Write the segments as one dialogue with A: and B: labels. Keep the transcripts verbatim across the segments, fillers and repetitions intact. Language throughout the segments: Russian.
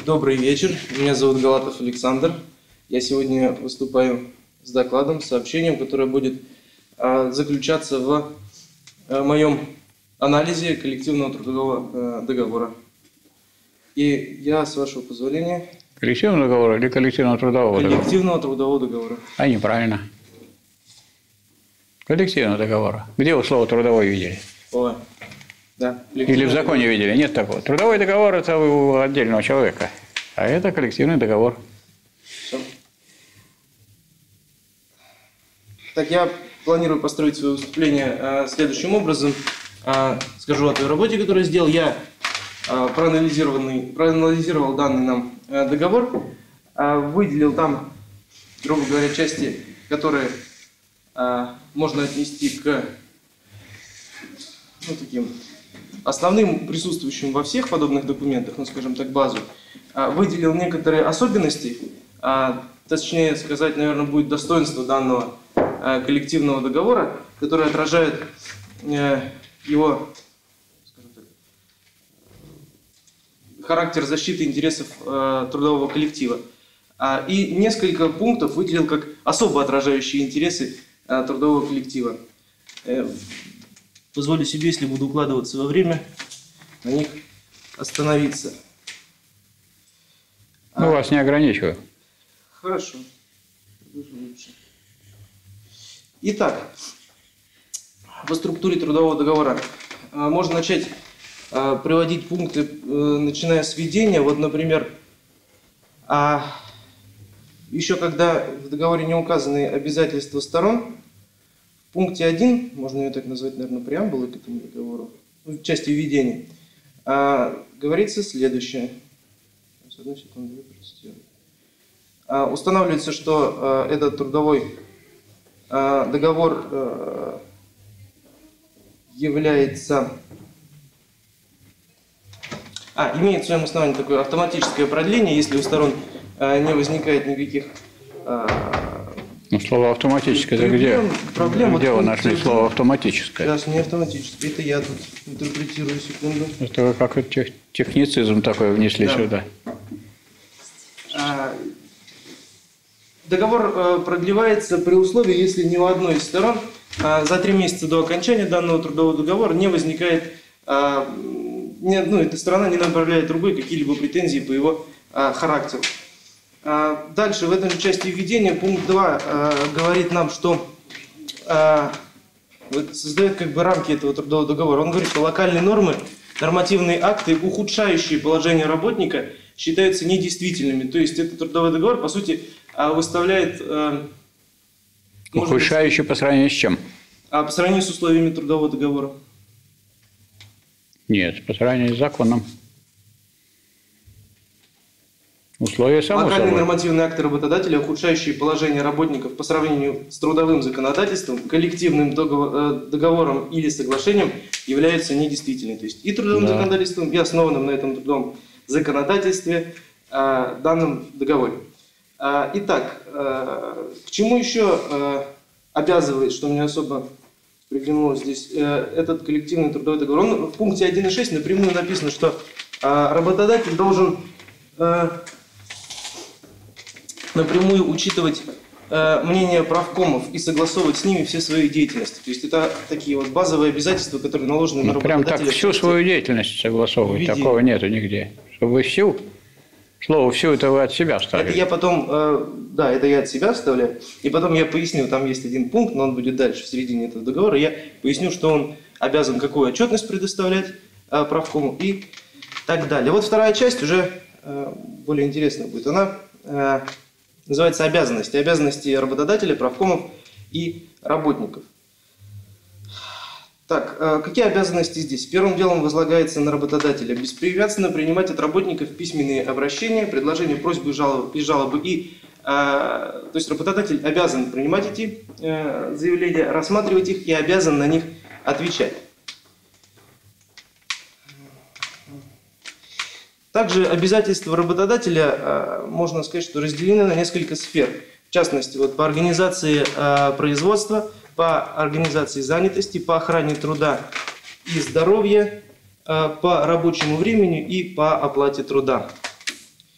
A: Добрый вечер, меня зовут Галатов Александр. Я сегодня выступаю с докладом, с сообщением, которое будет а, заключаться в а, моем анализе коллективного трудового а, договора. И я, с вашего позволения...
B: Коллективного договора или коллективного трудового договора?
A: Коллективного трудового договора.
B: А, неправильно. Коллективного договора. Где вы слово «трудовой» видели?
A: О, да.
B: Или в законе договор. Видели? Нет такого. Трудовой договор – это у отдельного человека, а это коллективный договор.
A: Все. Так, я планирую построить свое выступление а, следующим образом. А, скажу о той работе, которую я сделал. Я а, проанализированный, проанализировал данный нам а, договор, а, выделил там, грубо говоря, части, которые а, можно отнести к ну, таким основным, присутствующим во всех подобных документах, ну, скажем так, базу. А, выделил некоторые особенности, а, точнее сказать, наверное, будет достоинство данного а, коллективного договора, который отражает а, его, скажем так, характер защиты интересов а, трудового коллектива. А, и несколько пунктов выделил как особо отражающие интересы а, трудового коллектива. Э, позволю себе, если буду укладываться во время, на них остановиться.
B: Ну, а, вас не ограничиваю.
A: Хорошо. Итак, по структуре трудового договора а, можно начать а, приводить пункты, а, начиная с введения. Вот, например, а, еще когда в договоре не указаны обязательства сторон, в пункте один, можно ее так назвать, наверное, преамбулой к этому договору, в части введения, а, говорится следующее. Одну секунду, я процитирую. А, устанавливается, что а, этот трудовой а, договор а, является... А, имеет в своем основании такое автоматическое продление, если у сторон а, не возникает никаких... А,
B: Ну, слово «автоматическое» это где?
A: Проблем,
B: где
A: вот,
B: вы нашли
A: пункт,
B: слово «автоматическое»?
A: Сейчас, не автоматическое, это я тут интерпретирую, секунду.
B: Это вы как тех, техницизм такой внесли да. сюда.
A: А, договор а, продлевается при условии, если ни у одной из сторон а, за три месяца до окончания данного трудового договора не возникает, а, ни одной эта сторона не направляет другой какие-либо претензии по его а, характеру. Дальше, в этом части введения, пункт два э, говорит нам, что э, вот создает как бы рамки этого трудового договора. Он говорит, что локальные нормы, нормативные акты, ухудшающие положение работника, считаются недействительными. То есть этот трудовой договор, по сути, э, выставляет... Э,
B: ухудшающий быть, по сравнению с чем?
A: А по сравнению с условиями трудового договора.
B: Нет, по сравнению с законом. Условия само
A: Локальные
B: собой.
A: нормативные акты работодателя, ухудшающие положение работников по сравнению с трудовым законодательством, коллективным договором или соглашением, являются недействительными. То есть и трудовым да. законодательством, и основанным на этом трудовом законодательстве э, данном договоре. Э, итак, э, к чему еще э, обязывает, что мне особо приглянулось здесь, э, этот коллективный трудовой договор? Он, в пункте один и шесть напрямую написано, что э, работодатель должен... Э, напрямую учитывать э, мнение правкомов и согласовывать с ними все свои деятельности. То есть это такие вот базовые обязательства, которые наложены ну, на работодателя.
B: Прям так всю свою деятельность согласовывать, такого нету нигде. Чтобы вы всю, слово «всю» это вы от себя вставили.
A: Это я потом, э, да, это я от себя вставляю. И потом я поясню, там есть один пункт, но он будет дальше, в середине этого договора. Я поясню, что он обязан какую отчетность предоставлять э, правкому и так далее. Вот вторая часть уже э, более интересная будет. Она... Э, Называется обязанности. Обязанности работодателя, правкомов и работников. Так, какие обязанности здесь? Первым делом возлагается на работодателя беспрепятственно принимать от работников письменные обращения, предложения, просьбы и жалобы. И, то есть работодатель обязан принимать эти заявления, рассматривать их и обязан на них отвечать. Также обязательства работодателя, можно сказать, что разделены на несколько сфер. В частности, вот, по организации производства, по организации занятости, по охране труда и здоровья, по рабочему времени и по оплате труда.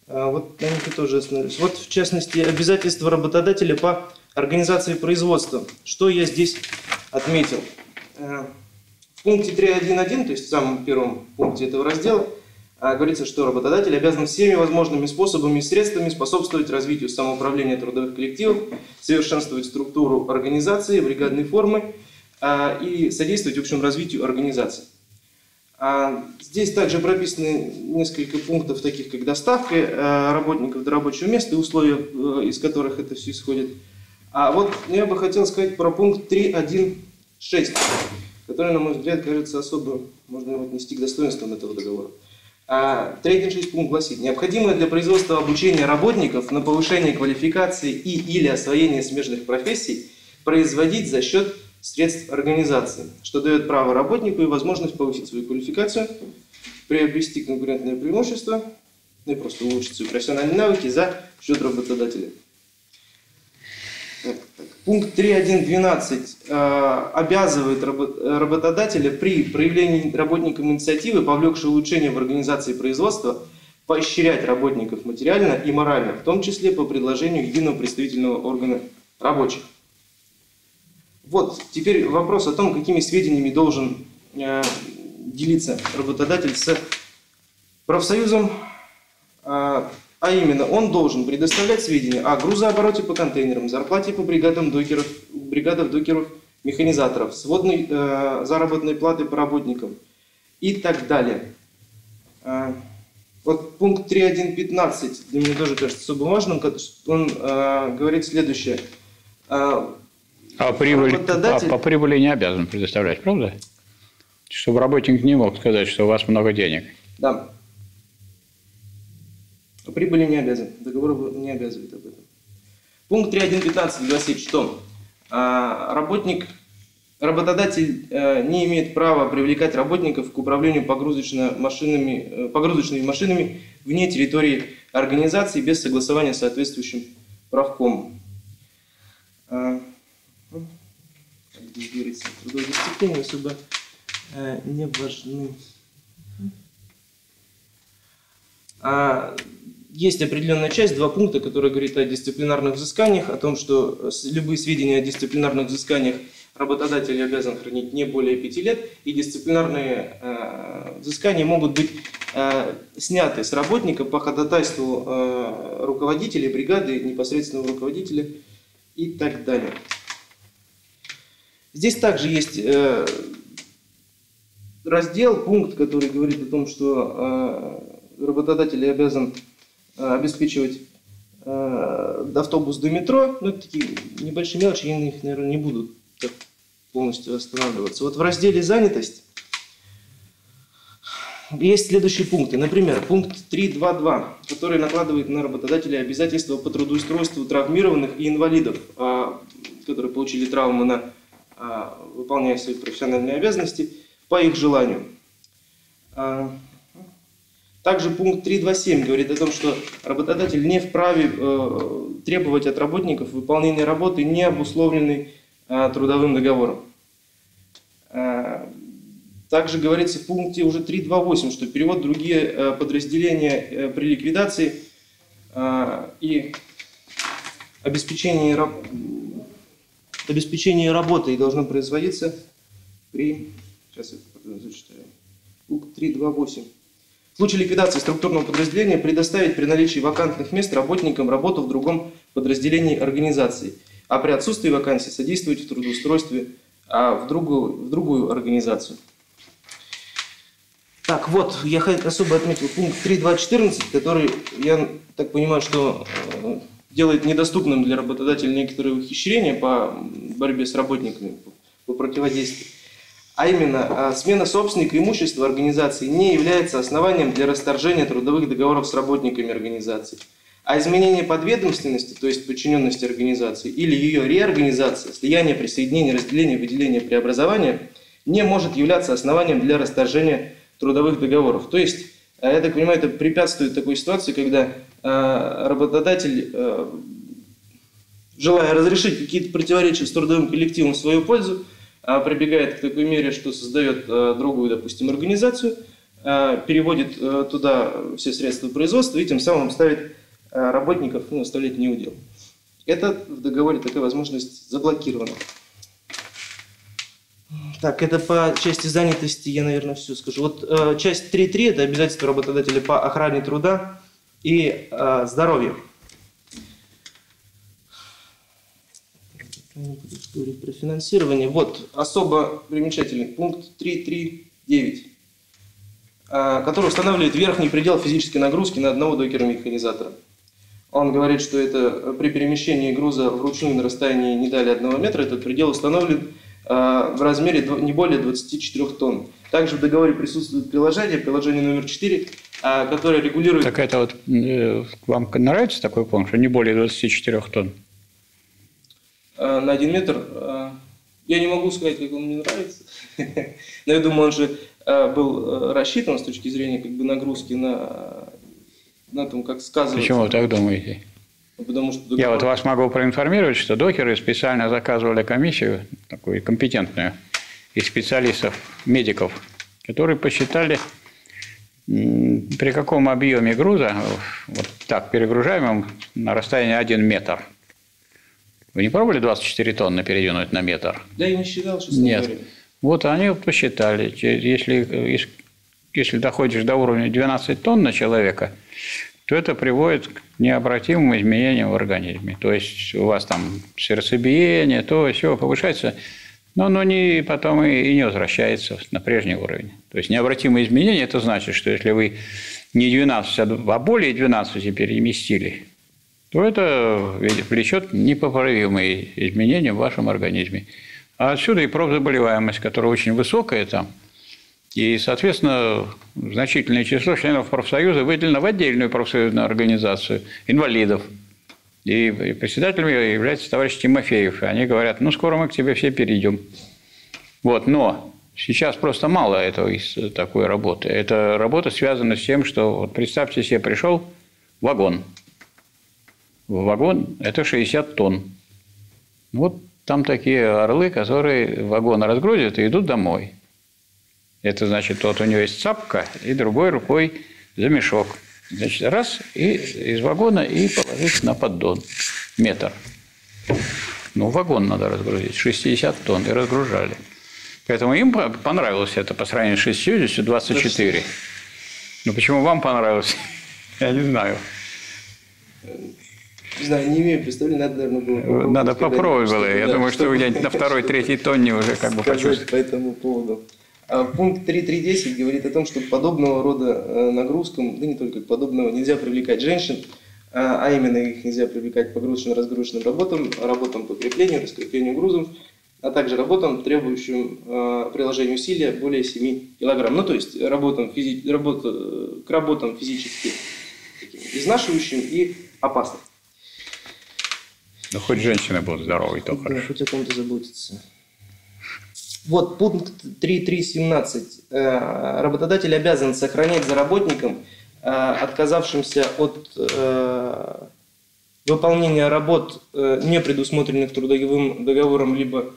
A: Вот на них и тоже остановлюсь. Вот, в частности, обязательства работодателя по организации производства. Что я здесь отметил? В пункте три точка один точка один, то есть в самом первом пункте этого раздела, говорится, что работодатель обязан всеми возможными способами и средствами способствовать развитию самоуправления трудовых коллективов, совершенствовать структуру организации, бригадной формы и содействовать общему развитию организации. Здесь также прописаны несколько пунктов, таких как доставка работников до рабочего места и условия, из которых это все исходит. А вот я бы хотел сказать про пункт три точка один точка шесть, который, на мой взгляд, кажется особо, можно его отнести к достоинствам этого договора. три точка один точка шесть пункт гласит: необходимое для производства обучения работников на повышение квалификации и или освоение смежных профессий производить за счет средств организации, что дает право работнику и возможность повысить свою квалификацию, приобрести конкурентное преимущество, ну и просто улучшить свои профессиональные навыки за счет работодателя. Так, так. Пункт три точка один точка двенадцать э, обязывает работодателя при проявлении работникам инициативы, повлекшей улучшение в организации производства, поощрять работников материально и морально, в том числе по предложению единого представительного органа рабочих. Вот, теперь вопрос о том, какими сведениями должен э, делиться работодатель с профсоюзом, э, а именно он должен предоставлять сведения о грузообороте по контейнерам, зарплате по бригадам докеров, бригадах докеров, механизаторов, сводной э, заработной платы по работникам и так далее. Э, вот пункт три точка один точка пятнадцать для меня тоже кажется особо важным, он э, говорит следующее. Э,
B: А прибыль, работодатель... а, по прибыли не обязан предоставлять, правда? Чтобы работник не мог сказать, что у вас много денег.
A: Да. По прибыли не обязан. Договор не обязывает об этом. Пункт три точка один точка пятнадцать гласит, что а, работник, работодатель а, не имеет права привлекать работников к управлению погрузочно-машинами, погрузочными машинами вне территории организации без согласования с соответствующим правкомом. А, как здесь говорится, трудовой дисциплине особо э, не важны. А, есть определенная часть, два пункта, которые говорят о дисциплинарных взысканиях, о том, что любые сведения о дисциплинарных взысканиях работодатель обязан хранить не более пяти лет, и дисциплинарные э, взыскания могут быть э, сняты с работника по ходатайству э, руководителя бригады, непосредственного руководителя и так далее. Здесь также есть э, раздел, пункт, который говорит о том, что э, работодатель обязан э, обеспечивать э, автобус до метро. Ну, это такие небольшие мелочи, я на них, наверное, не буду так полностью останавливаться. Вот в разделе «Занятость» есть следующие пункты. Например, пункт три точка два точка два, который накладывает на работодателя обязательства по трудоустройству травмированных и инвалидов, э, которые получили травмы на выполняя свои профессиональные обязанности по их желанию. Также пункт три точка два точка семь говорит о том, что работодатель не вправе требовать от работников выполнения работы, не обусловленной трудовым договором. Также говорится в пункте уже три точка два точка восемь, что перевод в другие подразделения при ликвидации и обеспечении работы Обеспечение работы должно производиться при... Сейчас я зачитаю. Пункт три точка два точка восемь. В случае ликвидации структурного подразделения предоставить при наличии вакантных мест работникам работу в другом подразделении организации, а при отсутствии вакансий содействовать в трудоустройстве а в, другую, в другую организацию. Так, вот, я особо отметил пункт три точка два точка четырнадцать, который, я так понимаю, что делает недоступным для работодателя некоторые ухищрения по борьбе с работниками, по противодействию. А именно, смена собственника имущества организации не является основанием для расторжения трудовых договоров с работниками организации. А изменение подведомственности, то есть подчиненности организации, или ее реорганизация, слияние, присоединение, разделение, выделение, преобразование, не может являться основанием для расторжения трудовых договоров. То есть, я так понимаю, это препятствует такой ситуации, когда э, работодатель, э, желая разрешить какие-то противоречия с трудовым коллективом в свою пользу, э, прибегает к такой мере, что создает э, другую, допустим, организацию, переводит туда все средства производства и тем самым ставит работников, ну, оставлять неудел. Это в договоре такая возможность заблокирована. Так, это по части занятости я, наверное, все скажу. Вот э, часть три точка три – это обязательства работодателя по охране труда и э, здоровью. Про финансирование. Вот особо примечательный пункт три точка три точка девять, э, который устанавливает верхний предел физической нагрузки на одного докера-механизатора. Он говорит, что это при перемещении груза вручную на расстоянии не далее одного метра, этот предел установлен в размере не более двадцати четырёх тонн. Также в договоре присутствует приложение, приложение номер четыре, которое регулирует...
B: Так это вот вам нравится такой пункт, что не более двадцати четырёх тонн?
A: На один метр? Я не могу сказать, как он мне нравится. Но я думаю, он же был рассчитан с точки зрения как бы нагрузки на, на том, как сказывается.
B: Почему вы так думаете?
A: Потому что договор...
B: Я вот вас могу проинформировать, что докеры специально заказывали комиссию, такую компетентную, из специалистов, медиков, которые посчитали, при каком объеме груза, вот так перегружаемым, на расстоянии один метр. Вы не пробовали двадцать четыре тонны передвинуть на метр?
A: Да, я не считал, что
B: Нет.
A: Говорили.
B: Вот они посчитали, если, если доходишь до уровня двенадцати тонн на человека, то это приводит к необратимым изменениям в организме. То есть у вас там сердцебиение, то все повышается, но оно не, потом и, и не возвращается на прежний уровень. То есть необратимые изменения – это значит, что если вы не двенадцать, а более двенадцати переместили, то это влечет непоправимые изменения в вашем организме. А отсюда и профзаболеваемость, которая очень высокая там. И, соответственно, значительное число членов профсоюза выделено в отдельную профсоюзную организацию инвалидов. И председателем является товарищ Тимофеев. И они говорят, ну, скоро мы к тебе все перейдем. Вот, но сейчас просто мало этого из такой работы. Эта работа связана с тем, что, вот представьте себе, пришел вагон. Вагон – это шестьдесят тонн. Вот там такие орлы, которые вагон разгрузят и идут домой. Это значит, вот у него есть цапка, и другой рукой за мешок. Значит, раз, и из вагона, и положить на поддон. Метр. Ну, вагон надо разгрузить. шестьдесят тонн. И разгружали. Поэтому им понравилось это по сравнению с шестьюдесятью, двадцать четыре. Но почему вам понравилось? Я не знаю.
A: Не знаю, не имею представления, надо, наверное, было попробовать.
B: Надо попробовать было. Я да, думаю, что вы где-нибудь на второй, третьей тонне уже как бы почувствуете.
A: По этому поводу. А пункт три точка три точка десять говорит о том, что к подобного рода нагрузкам, да не только к подобного, нельзя привлекать женщин, а именно их нельзя привлекать к погрузочно-разгрузочным работам, работам по креплению, раскреплению грузов, а также работам, требующим приложения усилия более семи килограмм. Ну, то есть работам, физи... работа... к работам физически изнашивающим и опасным.
B: Ну, хоть женщины будут здоровы, то
A: да,
B: хорошо.
A: Хоть о ком-то заботиться. Вот пункт три точка три точка семнадцать. Работодатель обязан сохранять за работником, отказавшимся от выполнения работ, не предусмотренных трудовым договором, либо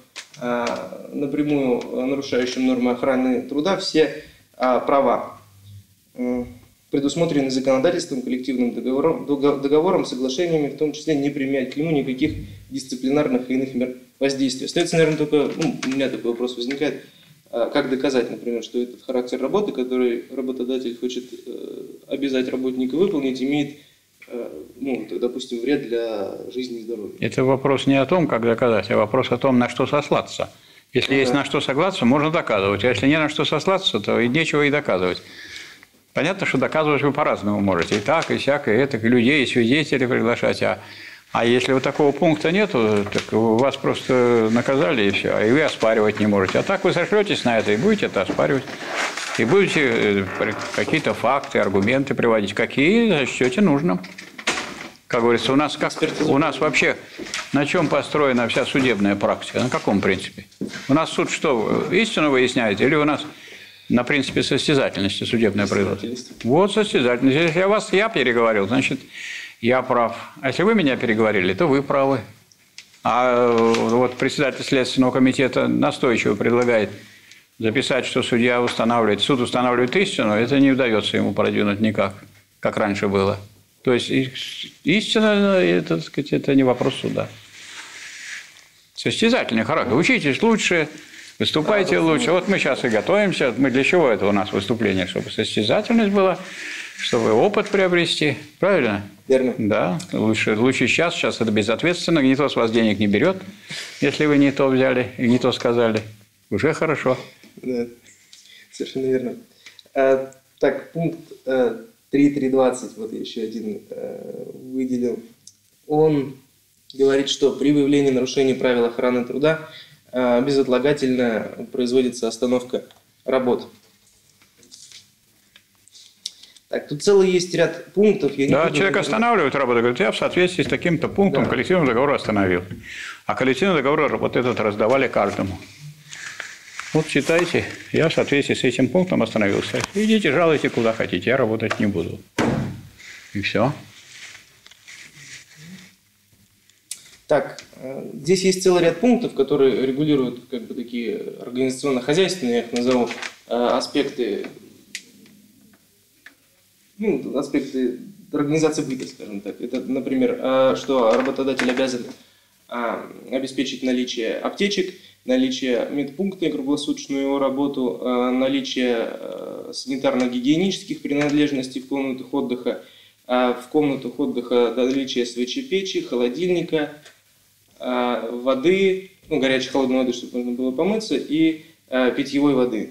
A: напрямую нарушающим нормы охраны труда, все права, предусмотренные законодательством, коллективным договором, договором, соглашениями, в том числе не применять к нему никаких дисциплинарных и иных мер воздействия. Остается, наверное, только, ну, у меня такой вопрос возникает, как доказать, например, что этот характер работы, который работодатель хочет обязать работника выполнить, имеет, ну, допустим, вред для жизни и здоровья.
B: Это вопрос не о том, как доказать, а вопрос о том, на что сослаться. Если есть на что согласиться, можно доказывать, а если не на что сослаться, то и нечего и доказывать. Понятно, что доказывать вы по-разному можете. И так, и сяк, и это, и людей, и свидетелей приглашать. А, а если вот такого пункта нету, так вас просто наказали, и все. И вы оспаривать не можете. А так вы сошлетесь на это и будете это оспаривать. И будете какие-то факты, аргументы приводить, какие счете нужно. Как говорится, у нас, как, у нас вообще на чем построена вся судебная практика? На каком принципе? У нас суд что, истину выясняет, или у нас... На принципе состязательности судебное производство. Вот состязательность. Если я вас я переговорил, значит, я прав. А если вы меня переговорили, то вы правы. А вот председатель Следственного комитета настойчиво предлагает записать, что судья устанавливает, суд устанавливает истину, это не удается ему продвинуть никак, как раньше было. То есть истина, это, так сказать, это не вопрос суда. Состязательный характер. Учитесь лучше, выступайте лучше. Вот мы сейчас и готовимся. Мы для чего это у нас выступление? Чтобы состязательность была, чтобы опыт приобрести. Правильно?
A: Верно.
B: Да. Лучше, лучше сейчас. Сейчас это безответственно. Никто с вас денег не берет, если вы не то взяли и не то сказали. Уже хорошо.
A: Да, совершенно верно. А, так, пункт а, три точка три двадцать, вот я еще один а, выделил. Он говорит, что при выявлении нарушений правил охраны труда а, безотлагательно производится остановка работ. Так, тут целый есть ряд пунктов. Я не
B: да,
A: буду
B: человек
A: говорить.
B: останавливает работу, говорит, я в соответствии с таким-то пунктом
A: Да.
B: коллективного договора остановил. А коллективный договор вот этот раздавали каждому. Вот читайте, я в соответствии с этим пунктом остановился. Идите, жалуйте куда хотите, я работать не буду. И все.
A: Так, э, здесь есть целый ряд пунктов, которые регулируют как бы такие организационно-хозяйственные, я их назову, э, аспекты, ну, аспекты организации быта, скажем так. Это, например, э, что работодатель обязан э, обеспечить наличие аптечек, наличие медпункта и круглосуточную его работу, э, наличие э, санитарно-гигиенических принадлежностей в комнатах отдыха, э, в комнатах отдыха наличие свечи-печи, холодильника, э, воды, ну, горячей холодной воды, чтобы можно было помыться, и э, питьевой воды.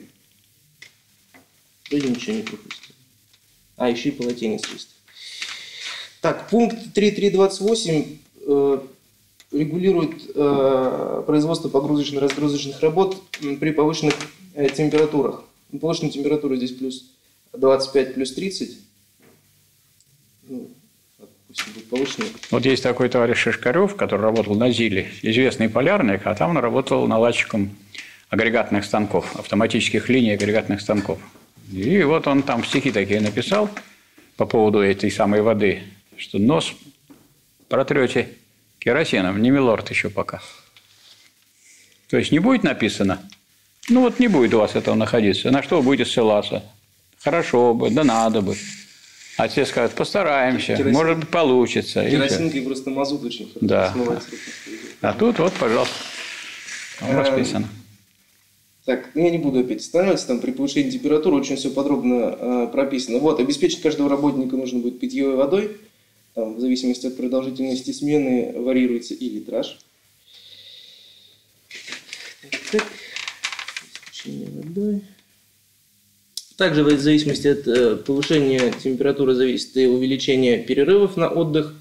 A: Вроде ничего не пропустил. А, еще и полотенец есть. Так, пункт три точка три двадцать восемь э, регулирует э, производство погрузочно-разгрузочных работ при повышенных э, температурах. Повышенная температура здесь плюс двадцать пять, плюс тридцать. Ну, пусть будет повышенная.
B: Вот есть такой товарищ Шишкарев, который работал на ЗИЛе, известный полярник, а там он работал наладчиком агрегатных станков, автоматических линий агрегатных станков. И вот он там стихи такие написал по поводу этой самой воды, что нос протрете керосином, не милорд еще пока. То есть не будет написано, ну вот не будет у вас этого находиться, на что вы будете ссылаться? Хорошо бы, да надо бы. А те скажут, постараемся,
A: Керосин.
B: может быть получится.
A: Керосинка и просто мазут очень хорошо.
B: Да.
A: смывается.
B: А тут вот, пожалуйста, там расписано.
A: Так, ну я не буду опять останавливаться, там при повышении температуры очень все подробно э, прописано. Вот, обеспечить каждого работника нужно будет питьевой водой, там, в зависимости от продолжительности смены варьируется и литраж. Так, обеспечение водой. Также в зависимости от э, повышения температуры зависит и увеличение перерывов на отдых.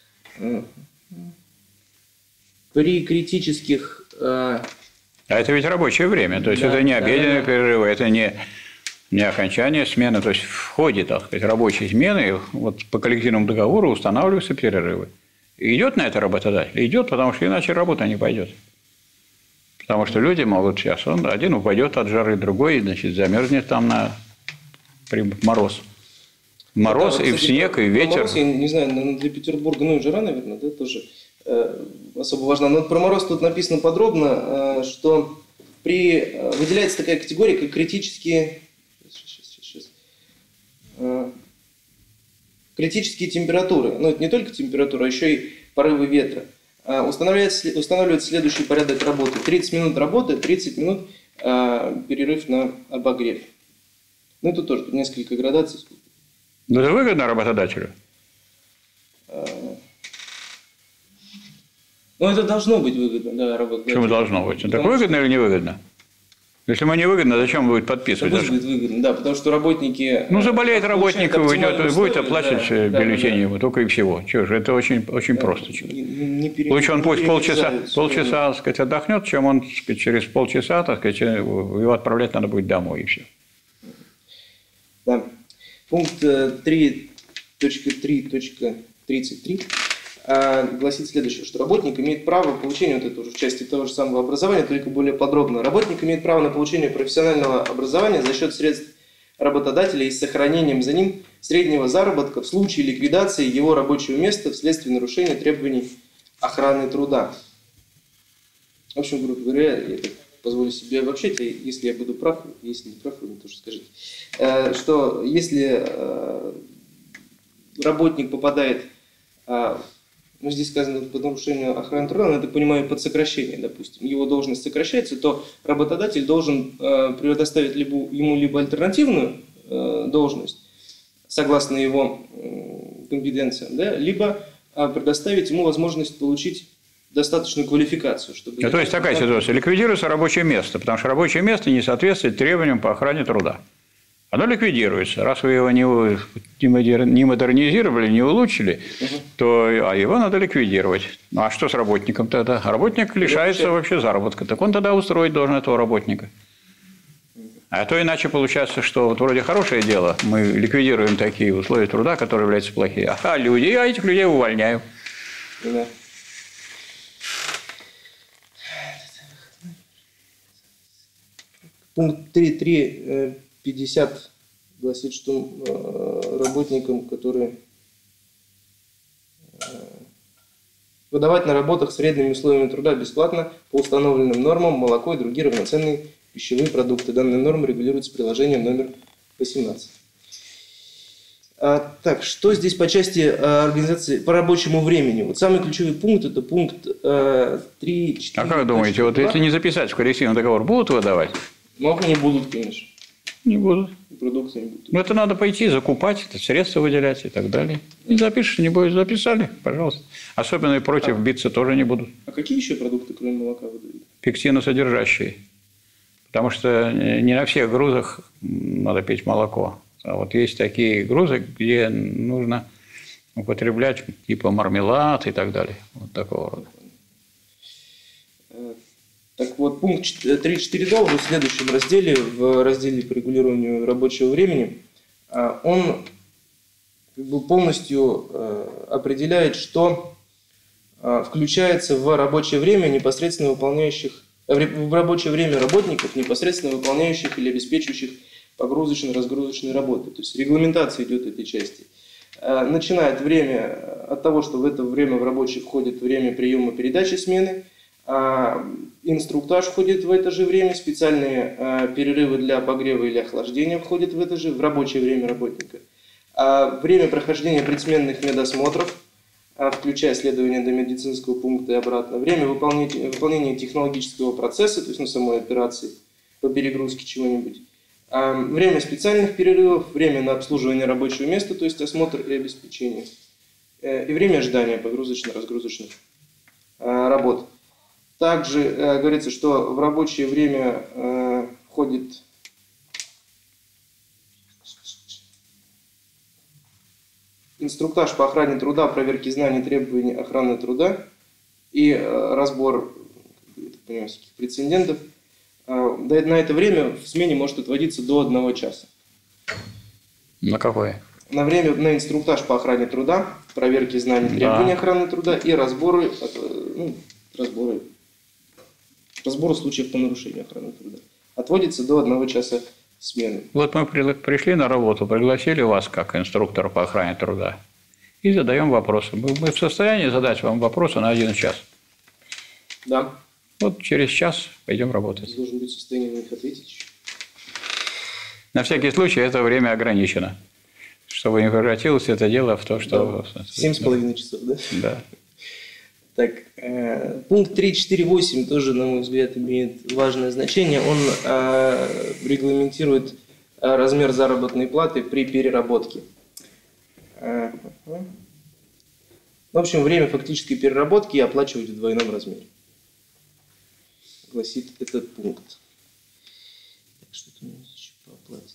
A: При критических... Э,
B: А это ведь рабочее время, то есть
A: Да,
B: это не
A: да,
B: обеденные
A: да.
B: перерывы, это не, не окончание смены, то есть в ходе, так сказать, рабочей смены вот по коллективному договору устанавливаются перерывы. И идет на это работодатель? Идет, потому что иначе работа не пойдет. Потому что люди могут сейчас, он один упадет от жары, другой, значит, замерзнет там на при мороз. Мороз
A: да,
B: и
A: вот,
B: в
A: кстати,
B: снег,
A: про-
B: и
A: про
B: ветер.
A: Мороз, я не знаю, наверное, для Петербурга, ну и жара, наверное, да, тоже э, особо важна. Но вот про мороз тут написано подробно, э, что при э, выделяется такая категория, как критические, сейчас, сейчас, сейчас, э, критические температуры. Ну, это не только температура, а еще и порывы ветра. Э, устанавливается, устанавливается следующий порядок работы. тридцать минут работы, тридцать минут э, перерыв на обогрев. Ну, тут тоже несколько градаций.
B: Ну, это выгодно работодателю?
A: Ну, это должно быть выгодно, да, работодателю.
B: Почему должно быть? Так
A: Потому что-
B: выгодно или невыгодно? Если ему не выгодно, зачем будет
A: Это
B: подписывать?
A: будет
B: даже?
A: выгодно, да, потому что работники...
B: Ну, заболеет
A: э,
B: работник,
A: получают
B: уйдет,
A: оптимальные
B: будет
A: условия,
B: оплачивать
A: да, да,
B: бюллетень
A: да,
B: ему, только и всего. Чего же, это очень, очень
A: да.
B: просто.
A: Не- не пере-
B: Лучше он
A: не
B: пусть полчаса,
A: перегрузают
B: полчаса так сказать, отдохнет, чем он так сказать, через полчаса так сказать, его отправлять надо будет домой и все.
A: Да. Пункт э, три точка три точка тридцать три а, гласит следующее, что работник имеет право получения, вот это уже в части того же самого образования, только более подробно. Работник имеет право на получение профессионального образования за счет средств работодателя и с сохранением за ним среднего заработка в случае ликвидации его рабочего места вследствие нарушения требований охраны труда. В общем, грубо говоря, это позволю себе обобщить, а если я буду прав, если не прав, вы мне тоже скажите, э, что если э, работник попадает, э, ну, здесь сказано по нарушению охраны труда, но я так понимаю, под сокращение, допустим, его должность сокращается, то работодатель должен э, предоставить либо, ему либо альтернативную э, должность, согласно его э, компетенциям, да, либо э, предоставить ему возможность получить достаточную квалификацию. Чтобы...
B: Ну, то есть такая ситуация. Ликвидируется рабочее место, потому что рабочее место не соответствует требованиям по охране труда. Оно ликвидируется. Раз вы его не модернизировали, не улучшили, угу. то а его надо ликвидировать. Ну, а что с работником тогда? Работник лишается Я вообще заработка. Так он тогда устроить должен этого работника. А то иначе получается, что вот вроде хорошее дело, мы ликвидируем такие условия труда, которые являются плохие. А люди, а этих людей увольняем.
A: Да. Пункт три точка три пятьдесят гласит, что работникам, которые выдавать на работах с вредными условиями труда бесплатно по установленным нормам молоко и другие равноценные пищевые продукты. Данная норма регулируется приложением номер восемнадцать. А, так, что здесь по части а, организации по рабочему времени? Вот самый ключевой пункт – это пункт а, три точка четыре.
B: А как думаете, вот если не записать в коллективный договор, будут выдавать?
A: Ну, не будут, конечно.
B: Не будут.
A: Продукты не будут.
B: Ну, это надо пойти, закупать, это средства выделять и так далее. Не запишешь, не будешь, записали, пожалуйста. Особенно и против а, биться тоже не будут.
A: А какие еще продукты, кроме молока, выдают?
B: Пектиносодержащие. Потому что не на всех грузах надо пить молоко. А вот есть такие грузы, где нужно употреблять типа мармелад и так далее. Вот такого рода.
A: Так вот, пункт три точка четыре два в следующем разделе, в разделе по регулированию рабочего времени, он как бы полностью определяет, что включается в рабочее время непосредственно выполняющих, в рабочее время работников, непосредственно выполняющих или обеспечивающих погрузочно-разгрузочные работы. То есть регламентация идет этой части. Начинает время от того, что в это время в рабочее входит время приема передачи смены, инструктаж входит в это же время, специальные перерывы для обогрева или охлаждения входят в это же, в рабочее время работника. Время прохождения предсменных медосмотров, включая следование до медицинского пункта и обратно. Время выполнения, выполнения технологического процесса, то есть на самой операции по перегрузке чего-нибудь. Время специальных перерывов, время на обслуживание рабочего места, то есть осмотр и обеспечение. И время ожидания погрузочно-разгрузочных работ. Также э, говорится, что в рабочее время э, входит инструктаж по охране труда, проверки знаний, требований охраны труда и э, разбор понимаю, прецедентов. Э, на это время в смене может отводиться до одного часа.
B: На какое?
A: На время на инструктаж по охране труда, проверки знаний, требований да. охраны труда и разборы, ну, разборы Разбору случаев по нарушению охраны труда. Отводится до одного часа смены.
B: Вот мы пришли на работу, пригласили вас как инструктора по охране труда и задаем вопросы. Мы в состоянии задать вам вопросы на один час.
A: Да.
B: Вот через час пойдем работать.
A: Вы должен быть в состоянии на них ответить.
B: На всякий случай это время ограничено, чтобы не превратилось это дело в то, что...
A: Семь с половиной часов, да?
B: Да.
A: Так, э, пункт три точка четыре восемь тоже, на мой взгляд, имеет важное значение. Он э, регламентирует э, размер заработной платы при переработке. Э, э. В общем, время фактической переработки оплачивать в двойном размере. Гласит этот пункт. Так, что-то у меня еще по оплате.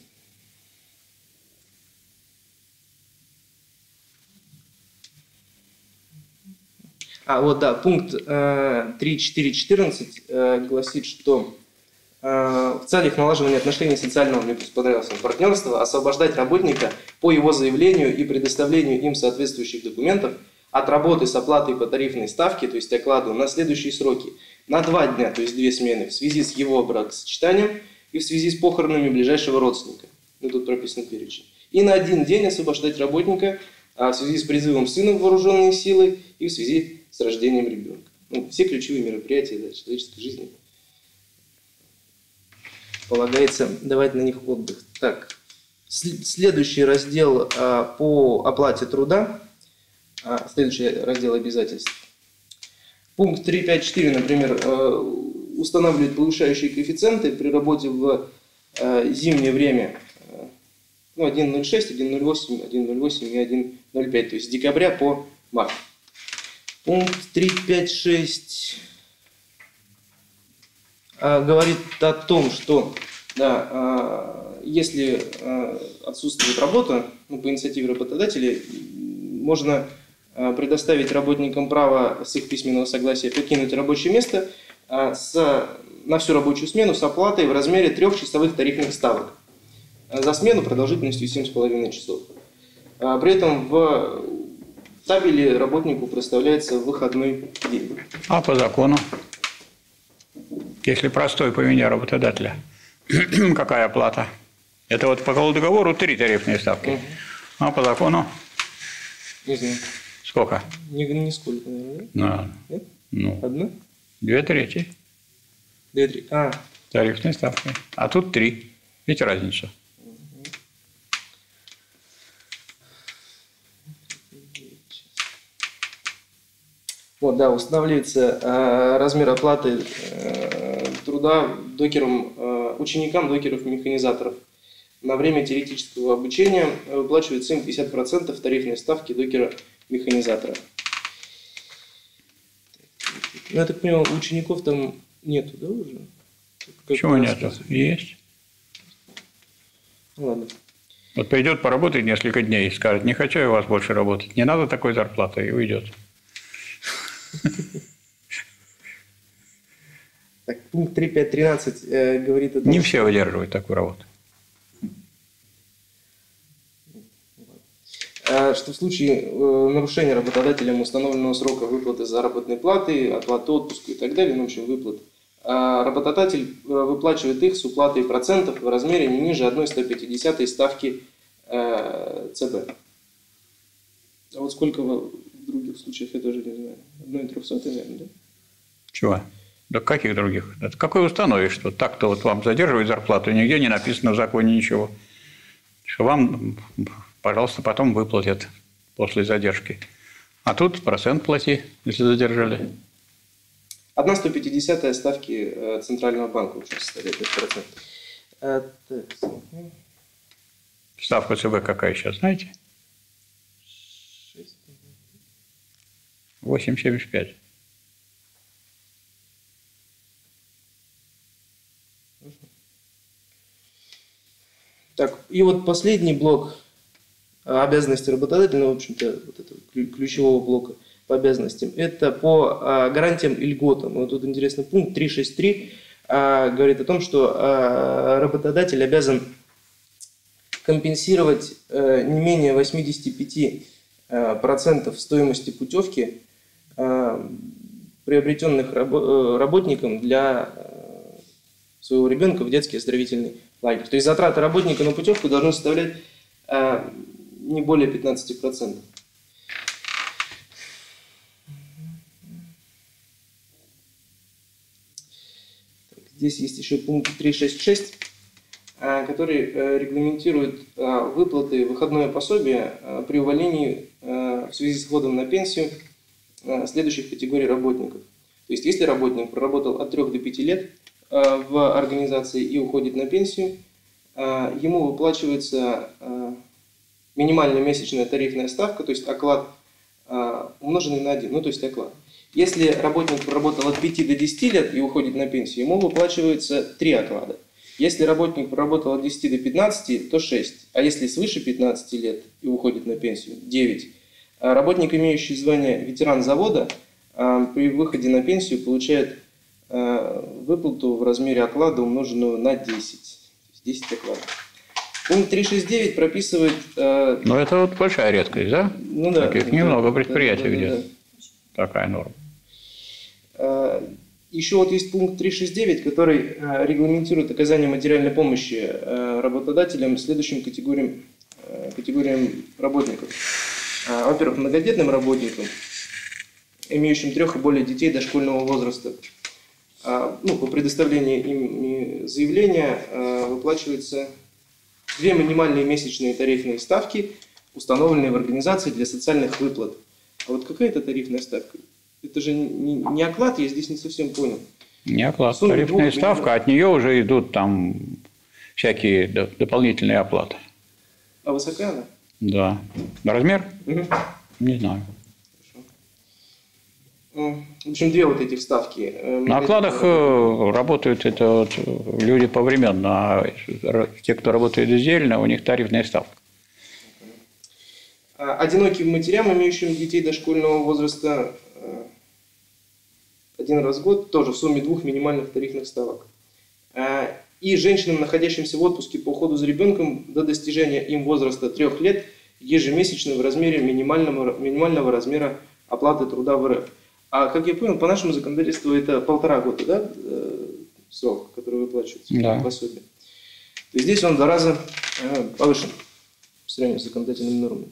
A: А, вот, да, пункт э, три точка четыре четырнадцать э, гласит, что э, в целях налаживания отношений социального, мне понравилось, партнерства, освобождать работника по его заявлению и предоставлению им соответствующих документов от работы с оплатой по тарифной ставке, то есть окладу, на следующие сроки. На два дня, то есть две смены, в связи с его бракосочетанием и в связи с похоронами ближайшего родственника. Ну, тут прописан перечень. И на один день освобождать работника а, в связи с призывом сына в вооруженные силы и в связи с рождением ребенка. Ну, все ключевые мероприятия да, человеческой жизни полагается давать на них отдых. Так, следующий раздел по оплате труда, следующий раздел обязательств. Пункт три пять четыре, например, устанавливает повышающие коэффициенты при работе в зимнее время. Ну, один ноль шесть, один ноль восемь, один ноль восемь и один ноль пять, то есть с декабря по март. Пункт три пять шесть говорит о том, что да, если отсутствует работа, ну, по инициативе работодателя, можно предоставить работникам право с их письменного согласия покинуть рабочее место с, на всю рабочую смену с оплатой в размере трех часовых тарифных ставок за смену продолжительностью семь с половиной часов. При этом в табеле работнику проставляется выходной день.
B: А по закону, если простой по вине работодателя, какая оплата? Это вот по договору три тарифные ставки. Угу. А по закону?
A: Не знаю.
B: Сколько?
A: Не, нисколько, наверное.
B: Да?
A: Нет?
B: Ну,
A: одна?
B: Две трети.
A: Две трети. А.
B: Тарифные ставки. А тут три. Видите разницу?
A: Вот, да, устанавливается э, размер оплаты э, труда докерам, э, ученикам докеров-механизаторов. На время теоретического обучения выплачивается им пятьдесят процентов тарифной ставки докера-механизатора. Ну, я так понимаю, учеников там нету, да, уже?
B: Почему нету? Есть.
A: Ладно.
B: Вот придет поработать несколько дней и скажет: не хочу я у вас больше работать, не надо такой зарплаты, и уйдет.
A: Так, пункт три пять тринадцать э, говорит о том,
B: не
A: что...
B: все выдерживают такую работу.
A: Что в случае э, нарушения работодателем установленного срока выплаты заработной платы, оплаты отпуска и так далее, ну, в общем, выплат, э, работодатель э, выплачивает их с уплатой процентов в размере не ниже одной сто пятидесятой ставки э, ЦБ. А вот сколько в других случаях, я тоже не знаю. одна тридцать, наверное, да?
B: Чего? Да каких других? Это какой установишь, что так-то вот вам задерживают зарплату, нигде не написано в законе ничего. Что вам, пожалуйста, потом выплатят после задержки. А тут процент плати, если задержали.
A: одна сто пятидесятая ставки Центрального банка уже составляет пять процентов. А, так.
B: Ставка ЦБ какая сейчас, знаете? восемь семьдесят пять.
A: Так, и вот последний блок обязанностей работодателя, ну, в общем-то, вот этого ключевого блока по обязанностям, это по а, гарантиям и льготам. Вот тут интересный пункт три шесть три а, говорит о том, что а, работодатель обязан компенсировать а, не менее восемьдесят пять процентов стоимости путевки, а, приобретенных рабо работникам для своего ребенка в детский оздоровительный лагерь. То есть затраты работника на путевку должны составлять а, не более пятнадцати процентов. Здесь есть еще пункт три шесть шесть, а, который а, регламентирует а, выплаты выходное пособие а, при увольнении а, в связи с уходом на пенсию а, следующих категорий работников. То есть если работник проработал от трёх до пяти лет в организации и уходит на пенсию, ему выплачивается минимальная месячная тарифная ставка, то есть оклад, умноженный на один, ну то есть оклад. Если работник проработал от пяти до десяти лет и уходит на пенсию, ему выплачивается три оклада. Если работник проработал от десяти до пятнадцати, то шесть. А если свыше пятнадцати лет и уходит на пенсию, девять. Работник, имеющий звание ветеран завода, при выходе на пенсию получает выплату в размере оклада, умноженного на десять. десять окладов. Пункт три шесть девять прописывает... Э...
B: Но это вот большая редкость, да?
A: Ну да.
B: Таких
A: да,
B: немного
A: да,
B: предприятий,
A: да, да,
B: где
A: да.
B: такая норма.
A: Э, еще вот есть пункт три шесть девять, который э, регламентирует оказание материальной помощи э, работодателям следующим категориям, э, категориям работников. Э, во-первых, многодетным работникам, имеющим трех и более детей дошкольного возраста. ну, по предоставлению им заявления выплачиваются две минимальные месячные тарифные ставки, установленные в организации для социальных выплат. А вот какая это тарифная ставка? Это же не, не оклад, я здесь не совсем понял.
B: Не оклад, тарифная
A: двух,
B: ставка, минимум... от нее уже идут там всякие дополнительные оплаты.
A: А высока она?
B: Да. Размер?
A: Угу.
B: Не знаю.
A: Хорошо. В общем, две вот этих ставки.
B: На окладах работают это вот люди повременно, а те, кто работает издельно, у них тарифная ставка.
A: Одиноким матерям, имеющим детей дошкольного возраста один раз в год, тоже в сумме двух минимальных тарифных ставок. И женщинам, находящимся в отпуске по уходу за ребенком до достижения им возраста трех лет, ежемесячно в размере минимального, минимального размера оплаты труда в РФ. А как я понял, по нашему законодательству это полтора года, да, срок, который выплачивается
B: да.
A: в пособие. То есть здесь он в два раза повышен по сравнению с законодательными нормами.